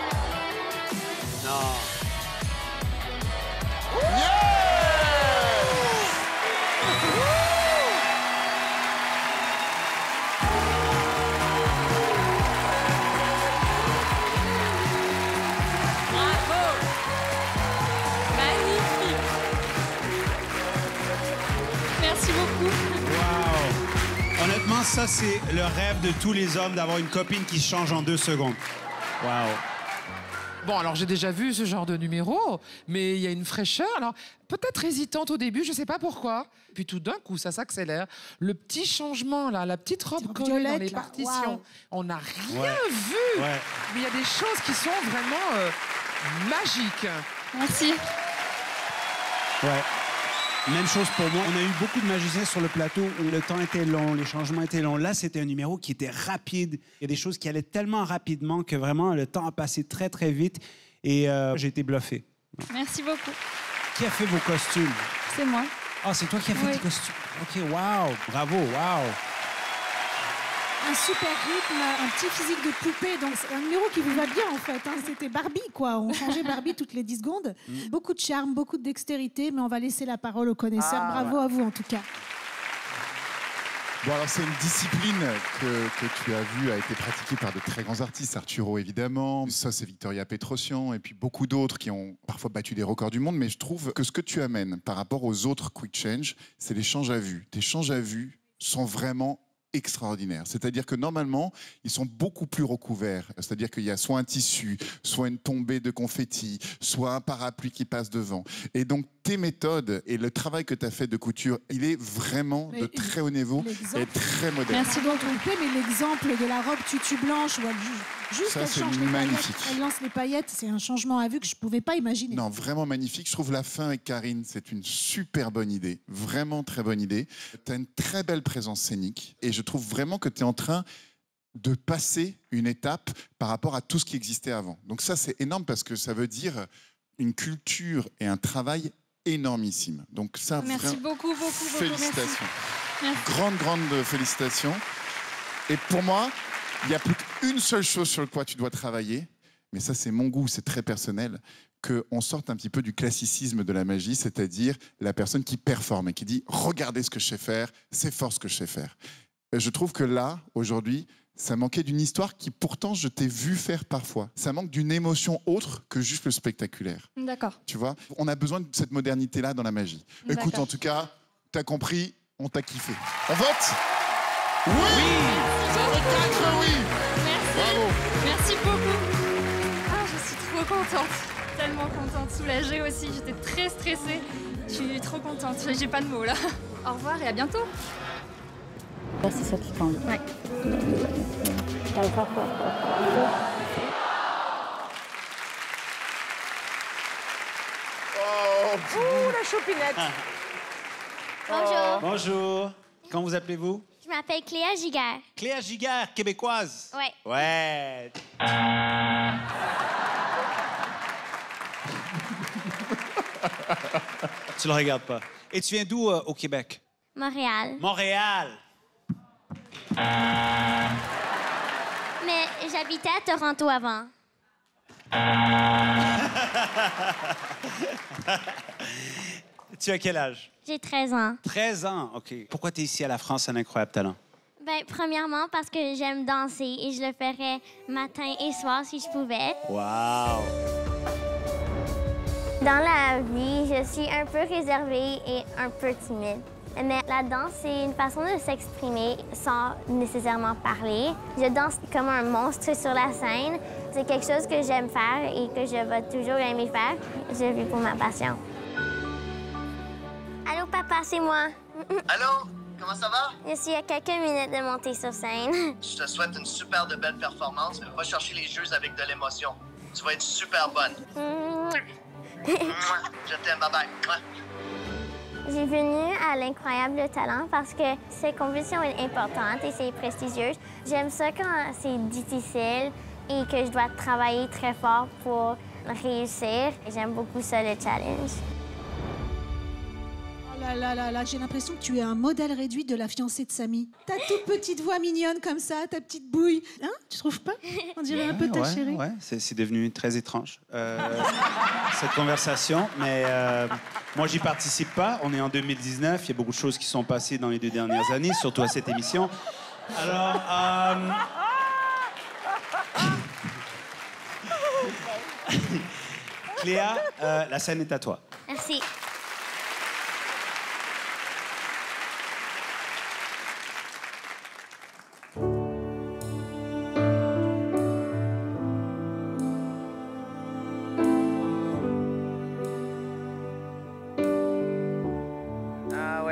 G: Non.
H: Yeah!
G: ça, c'est le rêve de tous les hommes d'avoir une copine qui se change en deux secondes. Wow.
I: Bon, alors j'ai déjà vu ce genre de numéro, mais il y a une fraîcheur. Alors, peut-être hésitante au début, je sais pas pourquoi. Puis tout d'un coup, ça s'accélère. Le petit changement, là, la petite robe collée
J: violette,
I: dans les
J: là.
I: partitions.
J: Wow.
I: On n'a rien
G: Ouais.
I: vu.
G: Ouais.
I: Mais il y a des choses qui sont vraiment euh, magiques.
S: Merci.
G: Ouais. Même chose pour moi. On a eu beaucoup de magiciens sur le plateau où le temps était long, les changements étaient longs. Là, c'était un numéro qui était rapide. Il y a des choses qui allaient tellement rapidement que vraiment, le temps a passé très, très vite. Et euh, j'ai été bluffé.
S: Merci beaucoup.
G: Qui a fait vos costumes?
S: C'est moi.
G: Ah, c'est toi qui as fait
S: Oui.
G: tes costumes. OK, wow. Bravo, wow.
J: Un super rythme, un petit physique de poupée, donc c'est un numéro qui vous va bien en fait. Hein. C'était Barbie quoi, on changeait Barbie toutes les dix secondes. Beaucoup de charme, beaucoup de dextérité, mais on va laisser la parole aux connaisseurs.
H: Ah,
J: Bravo
H: ouais.
J: à vous en tout cas.
H: Bon, alors c'est une discipline que, que tu as vue a été pratiquée par de très grands artistes, Arturo évidemment, ça c'est Victoria Petrosian et puis beaucoup d'autres qui ont parfois battu des records du monde, mais je trouve que ce que tu amènes par rapport aux autres quick change, c'est l'échange à vue. Tes échanges à vue sont vraiment extraordinaires. C'est-à-dire que normalement, ils sont beaucoup plus recouverts. C'est-à-dire qu'il y a soit un tissu, soit une tombée de confettis, soit un parapluie qui passe devant. Et donc, tes méthodes et le travail que tu as fait de couture, il est vraiment
J: Mais
H: de très haut niveau et très moderne.
J: Merci donc trompé, mais l'exemple de la robe tutu blanche, où elle, ju- juste
H: Ça,
J: elle
H: c'est
J: change les
H: magnifique.
J: paillettes, elle lance les paillettes, c'est un changement à vue que je ne pouvais pas imaginer.
H: Non, vraiment magnifique. Je trouve la fin avec Karine, c'est une super bonne idée. Vraiment très bonne idée. Tu as une très belle présence scénique et je trouve vraiment que tu es en train de passer une étape par rapport à tout ce qui existait avant. Donc ça, c'est énorme parce que ça veut dire une culture et un travail énormissime. Donc ça,
S: Merci
H: vraiment,
S: beaucoup, beaucoup, beaucoup.
H: félicitations.
S: Merci.
H: Grande, grande félicitations. Et pour moi, il n'y a plus qu'une seule chose sur quoi tu dois travailler, mais ça c'est mon goût, c'est très personnel, qu'on sorte un petit peu du classicisme de la magie, c'est-à-dire la personne qui performe et qui dit « regardez ce que je sais faire, c'est fort ce que je sais faire ». Je trouve que là, aujourd'hui, ça manquait d'une histoire qui pourtant je t'ai vu faire parfois. Ça manque d'une émotion autre que juste le spectaculaire.
S: D'accord.
H: Tu vois, on a besoin de cette modernité-là dans la magie. Écoute,
S: D'accord.
H: en tout cas, t'as compris, on t'a kiffé. On vote? Oui,
S: Merci.
H: quatre oui.
S: Merci.
H: Bravo.
S: Merci beaucoup. Ah, je suis trop contente. Tellement contente, soulagée aussi. J'étais très stressée. Je suis trop contente. J'ai pas de mots là. Au revoir et à bientôt.
P: C'est ça qui compte.
S: Ouais.
I: Ouh, la chopinette.
R: Bonjour.
G: Bonjour. Comment vous appelez-vous?
R: Je m'appelle Cléa Giguère.
G: Cléa Giguère, québécoise.
R: Ouais.
G: Ouais. Tu le regardes pas. Et tu viens d'où euh, au Québec?
R: Montréal.
G: Montréal.
R: Mais j'habitais à Toronto avant.
G: Tu as quel âge?
R: J'ai treize ans.
G: treize ans, OK. Pourquoi tu es ici à la France, un incroyable talent?
R: Ben, premièrement, parce que j'aime danser et je le ferais matin et soir si je pouvais.
G: Wow!
R: Dans la vie, je suis un peu réservée et un peu timide. Mais la danse, c'est une façon de s'exprimer sans nécessairement parler. Je danse comme un monstre sur la scène. C'est quelque chose que j'aime faire et que je vais toujours aimer faire. Je vis pour ma passion. Allô, papa, c'est moi.
W: Allô? Comment ça va?
R: Je suis à quelques minutes de monter sur scène.
W: Je te souhaite une super de belle performance. Va chercher les jeux avec de l'émotion. Tu vas être super bonne. Je t'aime, bye bye.
R: J'ai venu à l'Incroyable Talent parce que cette compétition est importante et c'est prestigieux. J'aime ça quand c'est difficile et que je dois travailler très fort pour réussir. J'aime beaucoup ça, le challenge.
J: Oh là là là là, j'ai l'impression que tu es un modèle réduit de la fiancée de Samy. Ta toute petite voix mignonne comme ça, ta petite bouille. Hein? Tu trouves pas? On dirait un peu ta
G: ouais,
J: chérie.
G: Ouais, c'est c'est devenu très étrange, euh, cette conversation. Mais euh, moi, j'y participe pas. On est en deux mille dix-neuf. Il y a beaucoup de choses qui sont passées dans les deux dernières années, surtout à cette émission. Alors... Euh... Cléa, euh, la scène est à toi.
R: Merci.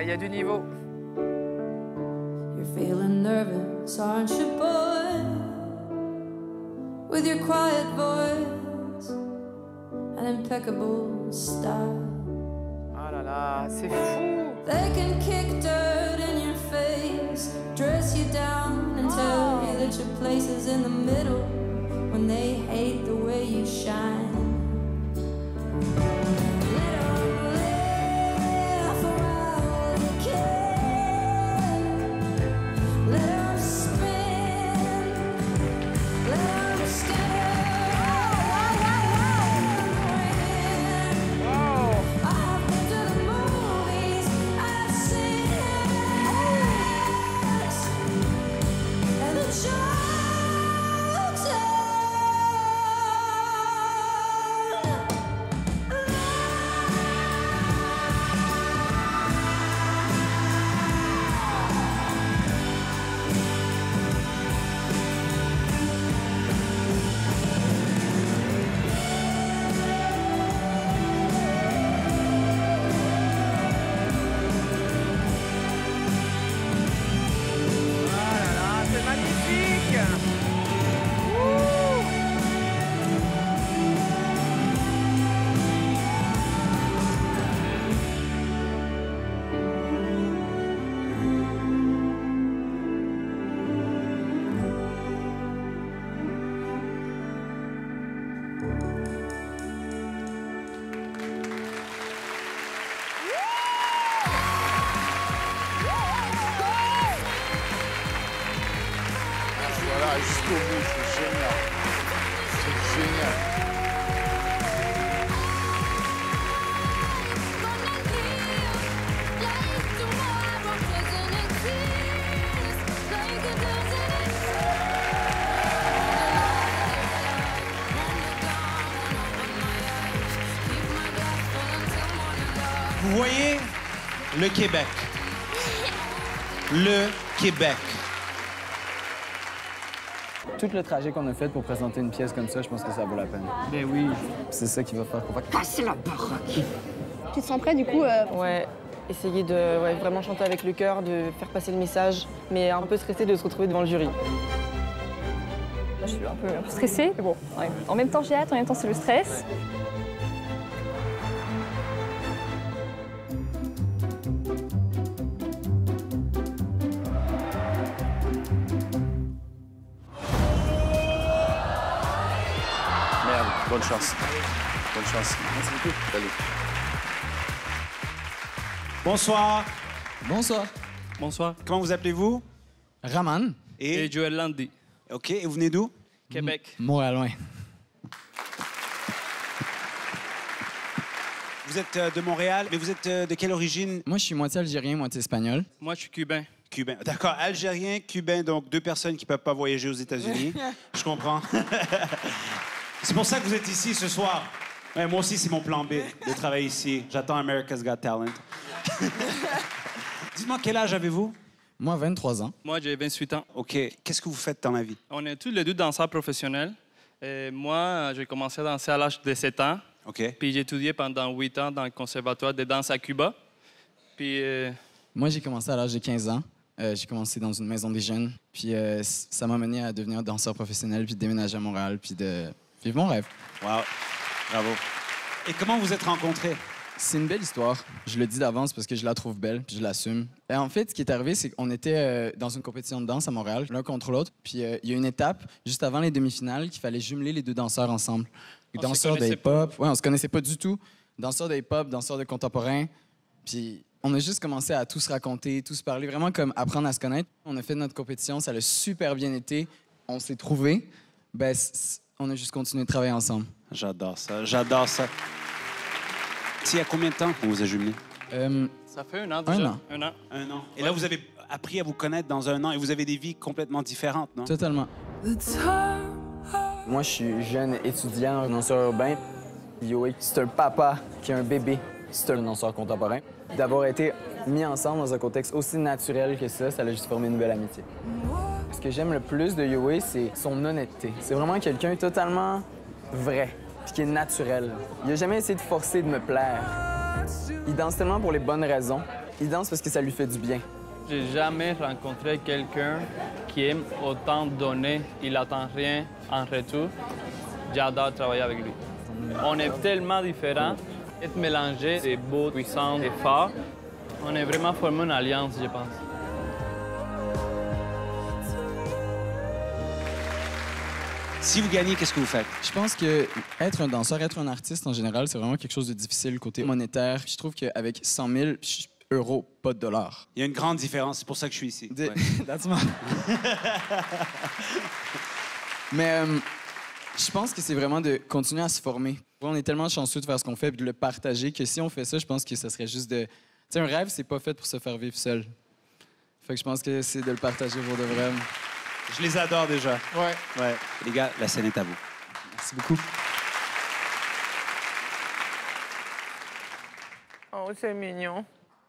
I: il y a du niveau.
U: You're feeling nervous, aren't you, boy? With your quiet voice and impeccable style.
I: Ah là là, c'est fou.
U: They can kick dirt in your face, dress you down and tell you that your place is in the middle when they hate the way you shine.
H: Jusqu'au bout, c'est génial. C'est génial.
G: Vous voyez le Québec. Le Québec.
C: Tout le trajet qu'on a fait pour présenter une pièce comme ça, je pense que ça vaut la peine.
M: Ben oui.
C: C'est ça qui va faire qu'on va
K: casser la baraque.
T: Tu te sens prêt du coup euh...
K: Ouais, essayer de ouais, vraiment chanter avec le cœur, de faire passer le message, mais un peu stressé de se retrouver devant le jury.
T: Là, je suis un peu, un peu stressée, mais bon, ouais. En même temps j'ai hâte, en même temps c'est le stress.
F: Bonne chance. Bonne chance. Merci beaucoup. Salut.
G: Bonsoir.
C: Bonsoir.
X: Bonsoir.
G: Comment vous appelez-vous?
C: Raman.
G: Et,
X: Et Joël Landy.
G: OK. Et vous venez d'où?
X: Québec.
C: Montréal, loin.
G: Vous êtes euh, de Montréal, mais vous êtes euh, de quelle origine?
C: Moi, je suis moitié algérien, moitié espagnol.
X: Moi, je suis cubain.
G: Cubain. D'accord. Algérien, cubain, donc deux personnes qui ne peuvent pas voyager aux États-Unis. Je comprends. C'est pour ça que vous êtes ici ce soir. Ouais, moi aussi, c'est mon plan B de travailler ici. J'attends America's Got Talent. Dites-moi, quel âge avez-vous?
C: Moi, vingt-trois ans.
X: Moi, j'ai vingt-huit ans.
G: OK. Qu'est-ce que vous faites dans la vie?
X: On est tous les deux danseurs professionnels. Et moi, j'ai commencé à danser à l'âge de sept ans.
G: OK.
X: Puis j'ai étudié pendant huit ans dans le conservatoire de danse à Cuba. Puis... Euh...
C: Moi, j'ai commencé à l'âge de quinze ans. Euh, j'ai commencé dans une maison des jeunes. Puis euh, ça m'a mené à devenir danseur professionnel, puis de déménager à Montréal, puis de vivre mon rêve.
G: Wow. Bravo. Et comment vous êtes rencontrés?
C: C'est une belle histoire. Je le dis d'avance parce que je la trouve belle, puis je l'assume. Et en fait, ce qui est arrivé, c'est qu'on était euh, dans une compétition de danse à Montréal, l'un contre l'autre. Puis euh, il y a une étape, juste avant les demi-finales, qu'il fallait jumeler les deux danseurs ensemble.
X: On
C: danseurs
X: se
C: de
X: connaissait
C: hip-hop. Ouais, on se connaissait pas du tout. Danseurs de hip-hop, danseurs de contemporain. Puis on a juste commencé à tout se raconter, tout se parler, vraiment comme apprendre à se connaître. On a fait notre compétition, ça a super bien été. On s'est trouvés. Ben, on a juste continué de travailler ensemble.
G: J'adore ça, j'adore ça. Il y a combien de temps qu'on vous a jumelés?
C: Euh,
X: ça fait un an déjà.
C: Un an.
X: Un an.
G: Un an. Et là, vous avez appris à vous connaître dans un an et vous avez des vies complètement différentes, non?
C: Totalement. Moi, je suis jeune étudiant, danseur urbain. Yoé, c'est un papa qui a un bébé. C'est un danseur contemporain. D'avoir été mis ensemble dans un contexte aussi naturel que ça, ça a juste formé une belle amitié. Ce que j'aime le plus de Yoé, c'est son honnêteté. C'est vraiment quelqu'un totalement vrai, puis qui est naturel. Il a jamais essayé de forcer de me plaire. Il danse tellement pour les bonnes raisons Il danse parce que ça lui fait du bien.
X: J'ai jamais rencontré quelqu'un qui aime autant donner, il n'attend rien en retour. J'adore travailler avec lui. On est tellement différents. Être mélangé, c'est beau, puissant et fort. On est vraiment formé une alliance, je pense.
G: Si vous gagnez, qu'est-ce que vous faites?
C: Je pense que être un danseur, être un artiste en général, c'est vraiment quelque chose de difficile côté monétaire. Je trouve qu'avec cent mille euros, pas de dollars.
G: Il y a une grande différence, c'est pour ça que je suis ici.
C: De...
G: Ouais.
C: That's my... Mais euh, je pense que c'est vraiment de continuer à se former. On est tellement chanceux de faire ce qu'on fait et de le partager que si on fait ça, je pense que ce serait juste de... Tu sais, un rêve, c'est pas fait pour se faire vivre seul. Fait que je pense que c'est de le partager pour de vrai.
G: Je les adore déjà.
C: Ouais.
G: Ouais. Les gars, la scène est à vous.
C: Merci beaucoup.
I: Oh, c'est mignon.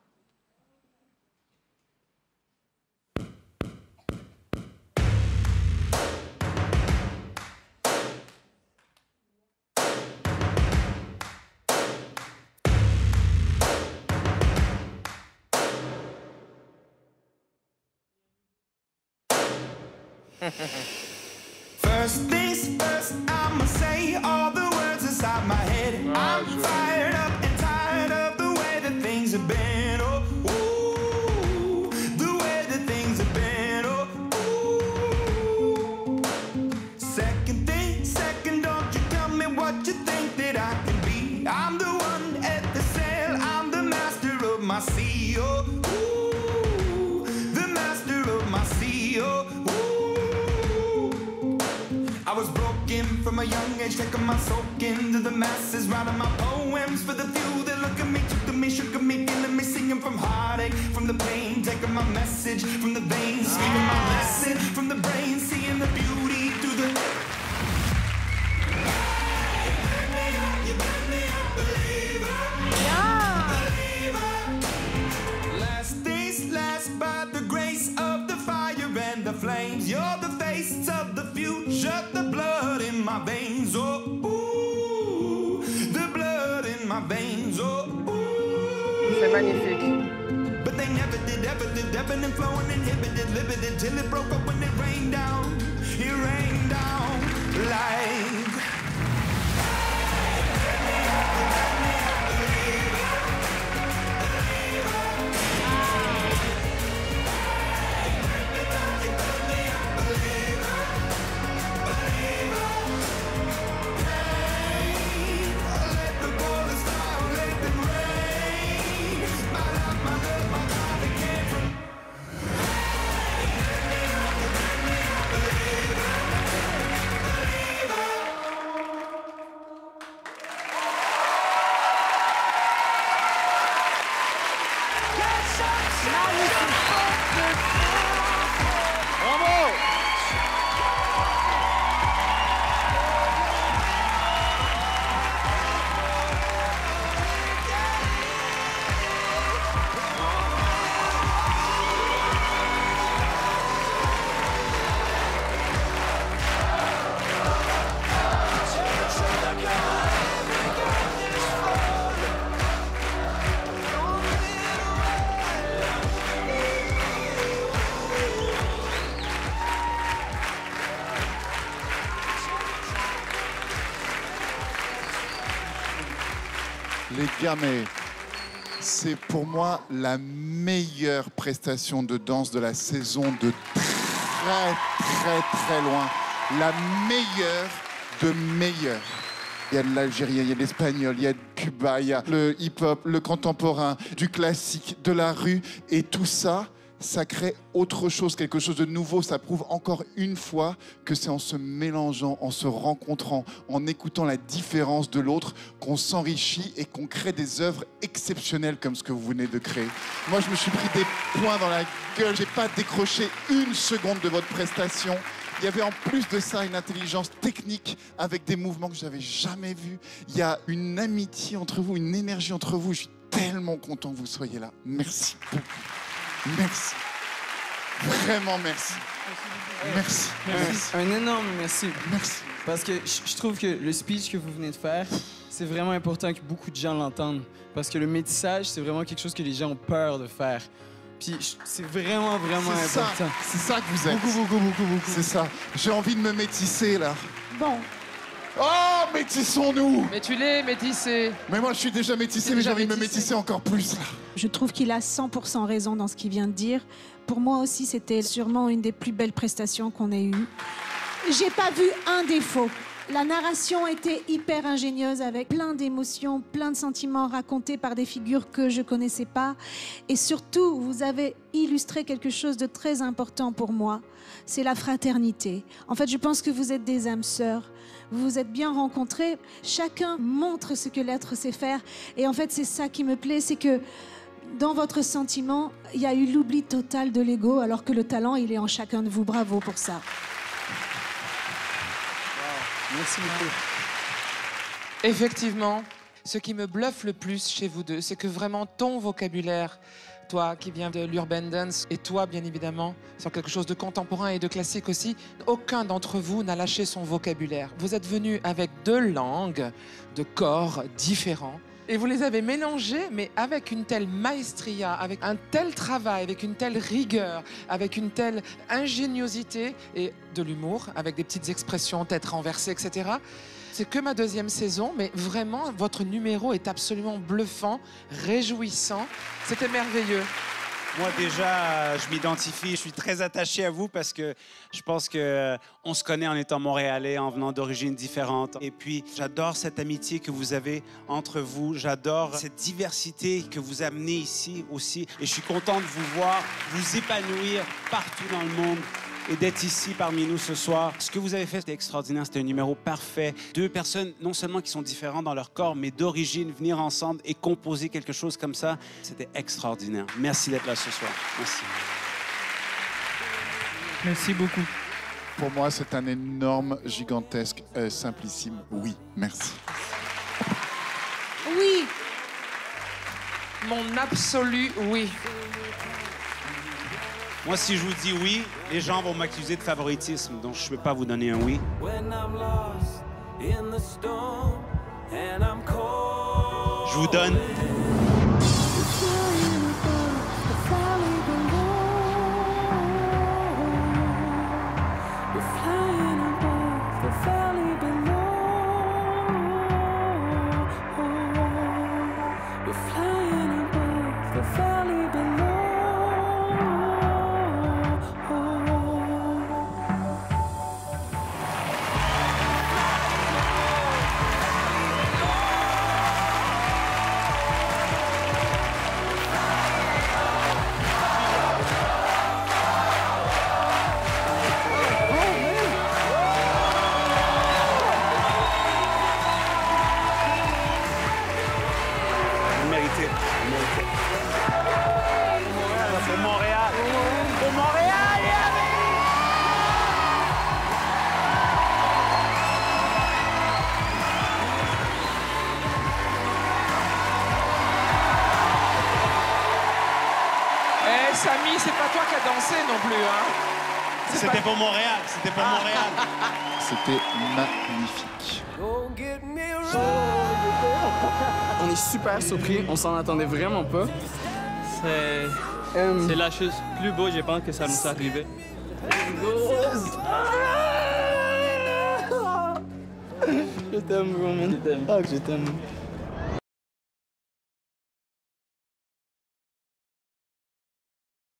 O: First things first, I'ma say all the words inside my head. I'm fired up and tired of the way that things have been. Oh, ooh, the way that things have been. Oh, ooh. Second thing, second, don't you tell me what you think that I can be. I'm the one at the sail, I'm the master of my sea. Oh, ooh, the master of my sea. Oh, I was broken from a young age, taking my soak into the masses, writing my poems for the few that look at me, took at me, shook at me, feeling me, singing from heartache, from the pain, taking my message from the veins, speaking my lesson from the brain, seeing the beauty through the... Last days last by the grace of the fire and the flames. You're the face of the future, the blood in my veins. Oh, ooh, the blood in my veins. Oh, ooh.
I: C'est magnifique.
O: But they never did, ever did, ebbing and flowing, inhibited, limited, till it broke up when it rained down. It rained down like...
H: Les gars, mais c'est pour moi la meilleure prestation de danse de la saison de très, très, très loin. La meilleure de meilleure. Il y a de l'algérien, il y a de l'espagnol, il y a de Cuba, il y a le hip-hop, le contemporain, du classique, de la rue. Et tout ça, ça crée autre chose, quelque chose de nouveau. Ça prouve encore une fois que c'est en se mélangeant, en se rencontrant, en écoutant la différence de l'autre qu'on s'enrichit et qu'on crée des œuvres exceptionnelles comme ce que vous venez de créer. Moi, je me suis pris des points dans la gueule. J'ai pas décroché une seconde de votre prestation. Il y avait en plus de ça une intelligence technique avec des mouvements que je n'avais jamais vus. Il y a une amitié entre vous, une énergie entre vous. Je suis tellement content que vous soyez là. Merci beaucoup. Merci. Vraiment merci. Merci.
C: Merci. Un énorme merci.
H: Merci.
C: Parce que je trouve que le speech que vous venez de faire, c'est vraiment important que beaucoup de gens l'entendent. Parce que le métissage, c'est vraiment quelque chose que les gens ont peur de faire. Puis c'est vraiment, vraiment
H: C'est
C: important.
H: ça, c'est ça que vous êtes.
C: Beaucoup, beaucoup, beaucoup, beaucoup.
H: C'est ça. J'ai envie de me métisser, là.
J: Bon.
H: Oh, métissons-nous!
I: Mais tu l'es métissé.
H: Mais moi, je suis déjà métissé, mais j'ai envie de me métisser encore plus, là.
J: Je trouve qu'il a cent pour cent raison dans ce qu'il vient de dire. Pour moi aussi, c'était sûrement une des plus belles prestations qu'on ait eues. J'ai pas vu un défaut. La narration était hyper ingénieuse avec plein d'émotions, plein de sentiments racontés par des figures que je connaissais pas. Et surtout, vous avez illustré quelque chose de très important pour moi. C'est la fraternité. En fait, je pense que vous êtes des âmes sœurs. Vous vous êtes bien rencontrés. Chacun montre ce que l'être sait faire. Et en fait, c'est ça qui me plaît, c'est que dans votre sentiment, il y a eu l'oubli total de l'ego, alors que le talent, il est en chacun de vous. Bravo pour ça.
C: Merci beaucoup.
I: Effectivement, ce qui me bluffe le plus chez vous deux, c'est que vraiment ton vocabulaire, toi qui viens de l'urban dance, et toi bien évidemment, sur quelque chose de contemporain et de classique aussi, aucun d'entre vous n'a lâché son vocabulaire. Vous êtes venus avec deux langues, de corps différents, et vous les avez mélangés, mais avec une telle maestria, avec un tel travail, avec une telle rigueur, avec une telle ingéniosité et de l'humour, avec des petites expressions, tête renversée, et cetera. C'est que ma deuxième saison, mais vraiment, votre numéro est absolument bluffant, réjouissant. C'était merveilleux.
G: Moi, déjà, je m'identifie, je suis très attaché à vous parce que je pense qu'on se connaît en étant montréalais, en venant d'origines différentes. Et puis, j'adore cette amitié que vous avez entre vous. J'adore cette diversité que vous amenez ici aussi. Et je suis content de vous voir vous épanouir partout dans le monde et d'être ici parmi nous ce soir. Ce que vous avez fait, c'était extraordinaire. C'était un numéro parfait. Deux personnes, non seulement qui sont différentes dans leur corps, mais d'origine, venir ensemble et composer quelque chose comme ça, c'était extraordinaire. Merci d'être là ce soir. Merci.
M: Merci beaucoup.
H: Pour moi, c'est un énorme, gigantesque, euh, simplissime oui. Merci.
J: Oui.
I: Mon absolu oui.
G: Moi, si je vous dis oui, les gens vont m'accuser de favoritisme, donc je ne peux pas vous donner un oui. Je vous donne... Pour Montréal. Pour Montréal,
I: Eh, Samy, c'est pas toi qui as dansé non plus, hein?
G: C'était
I: pas...
G: pour Montréal. C'était pour Montréal.
H: C'était magnifique.
C: On est super surpris, on s'en attendait vraiment pas.
X: C'est
C: Um,
X: c'est la chose plus beau, je pense, que ça nous est arrivé.
C: Je t'aime, Roman. Je t'aime. Ah, je t'aime.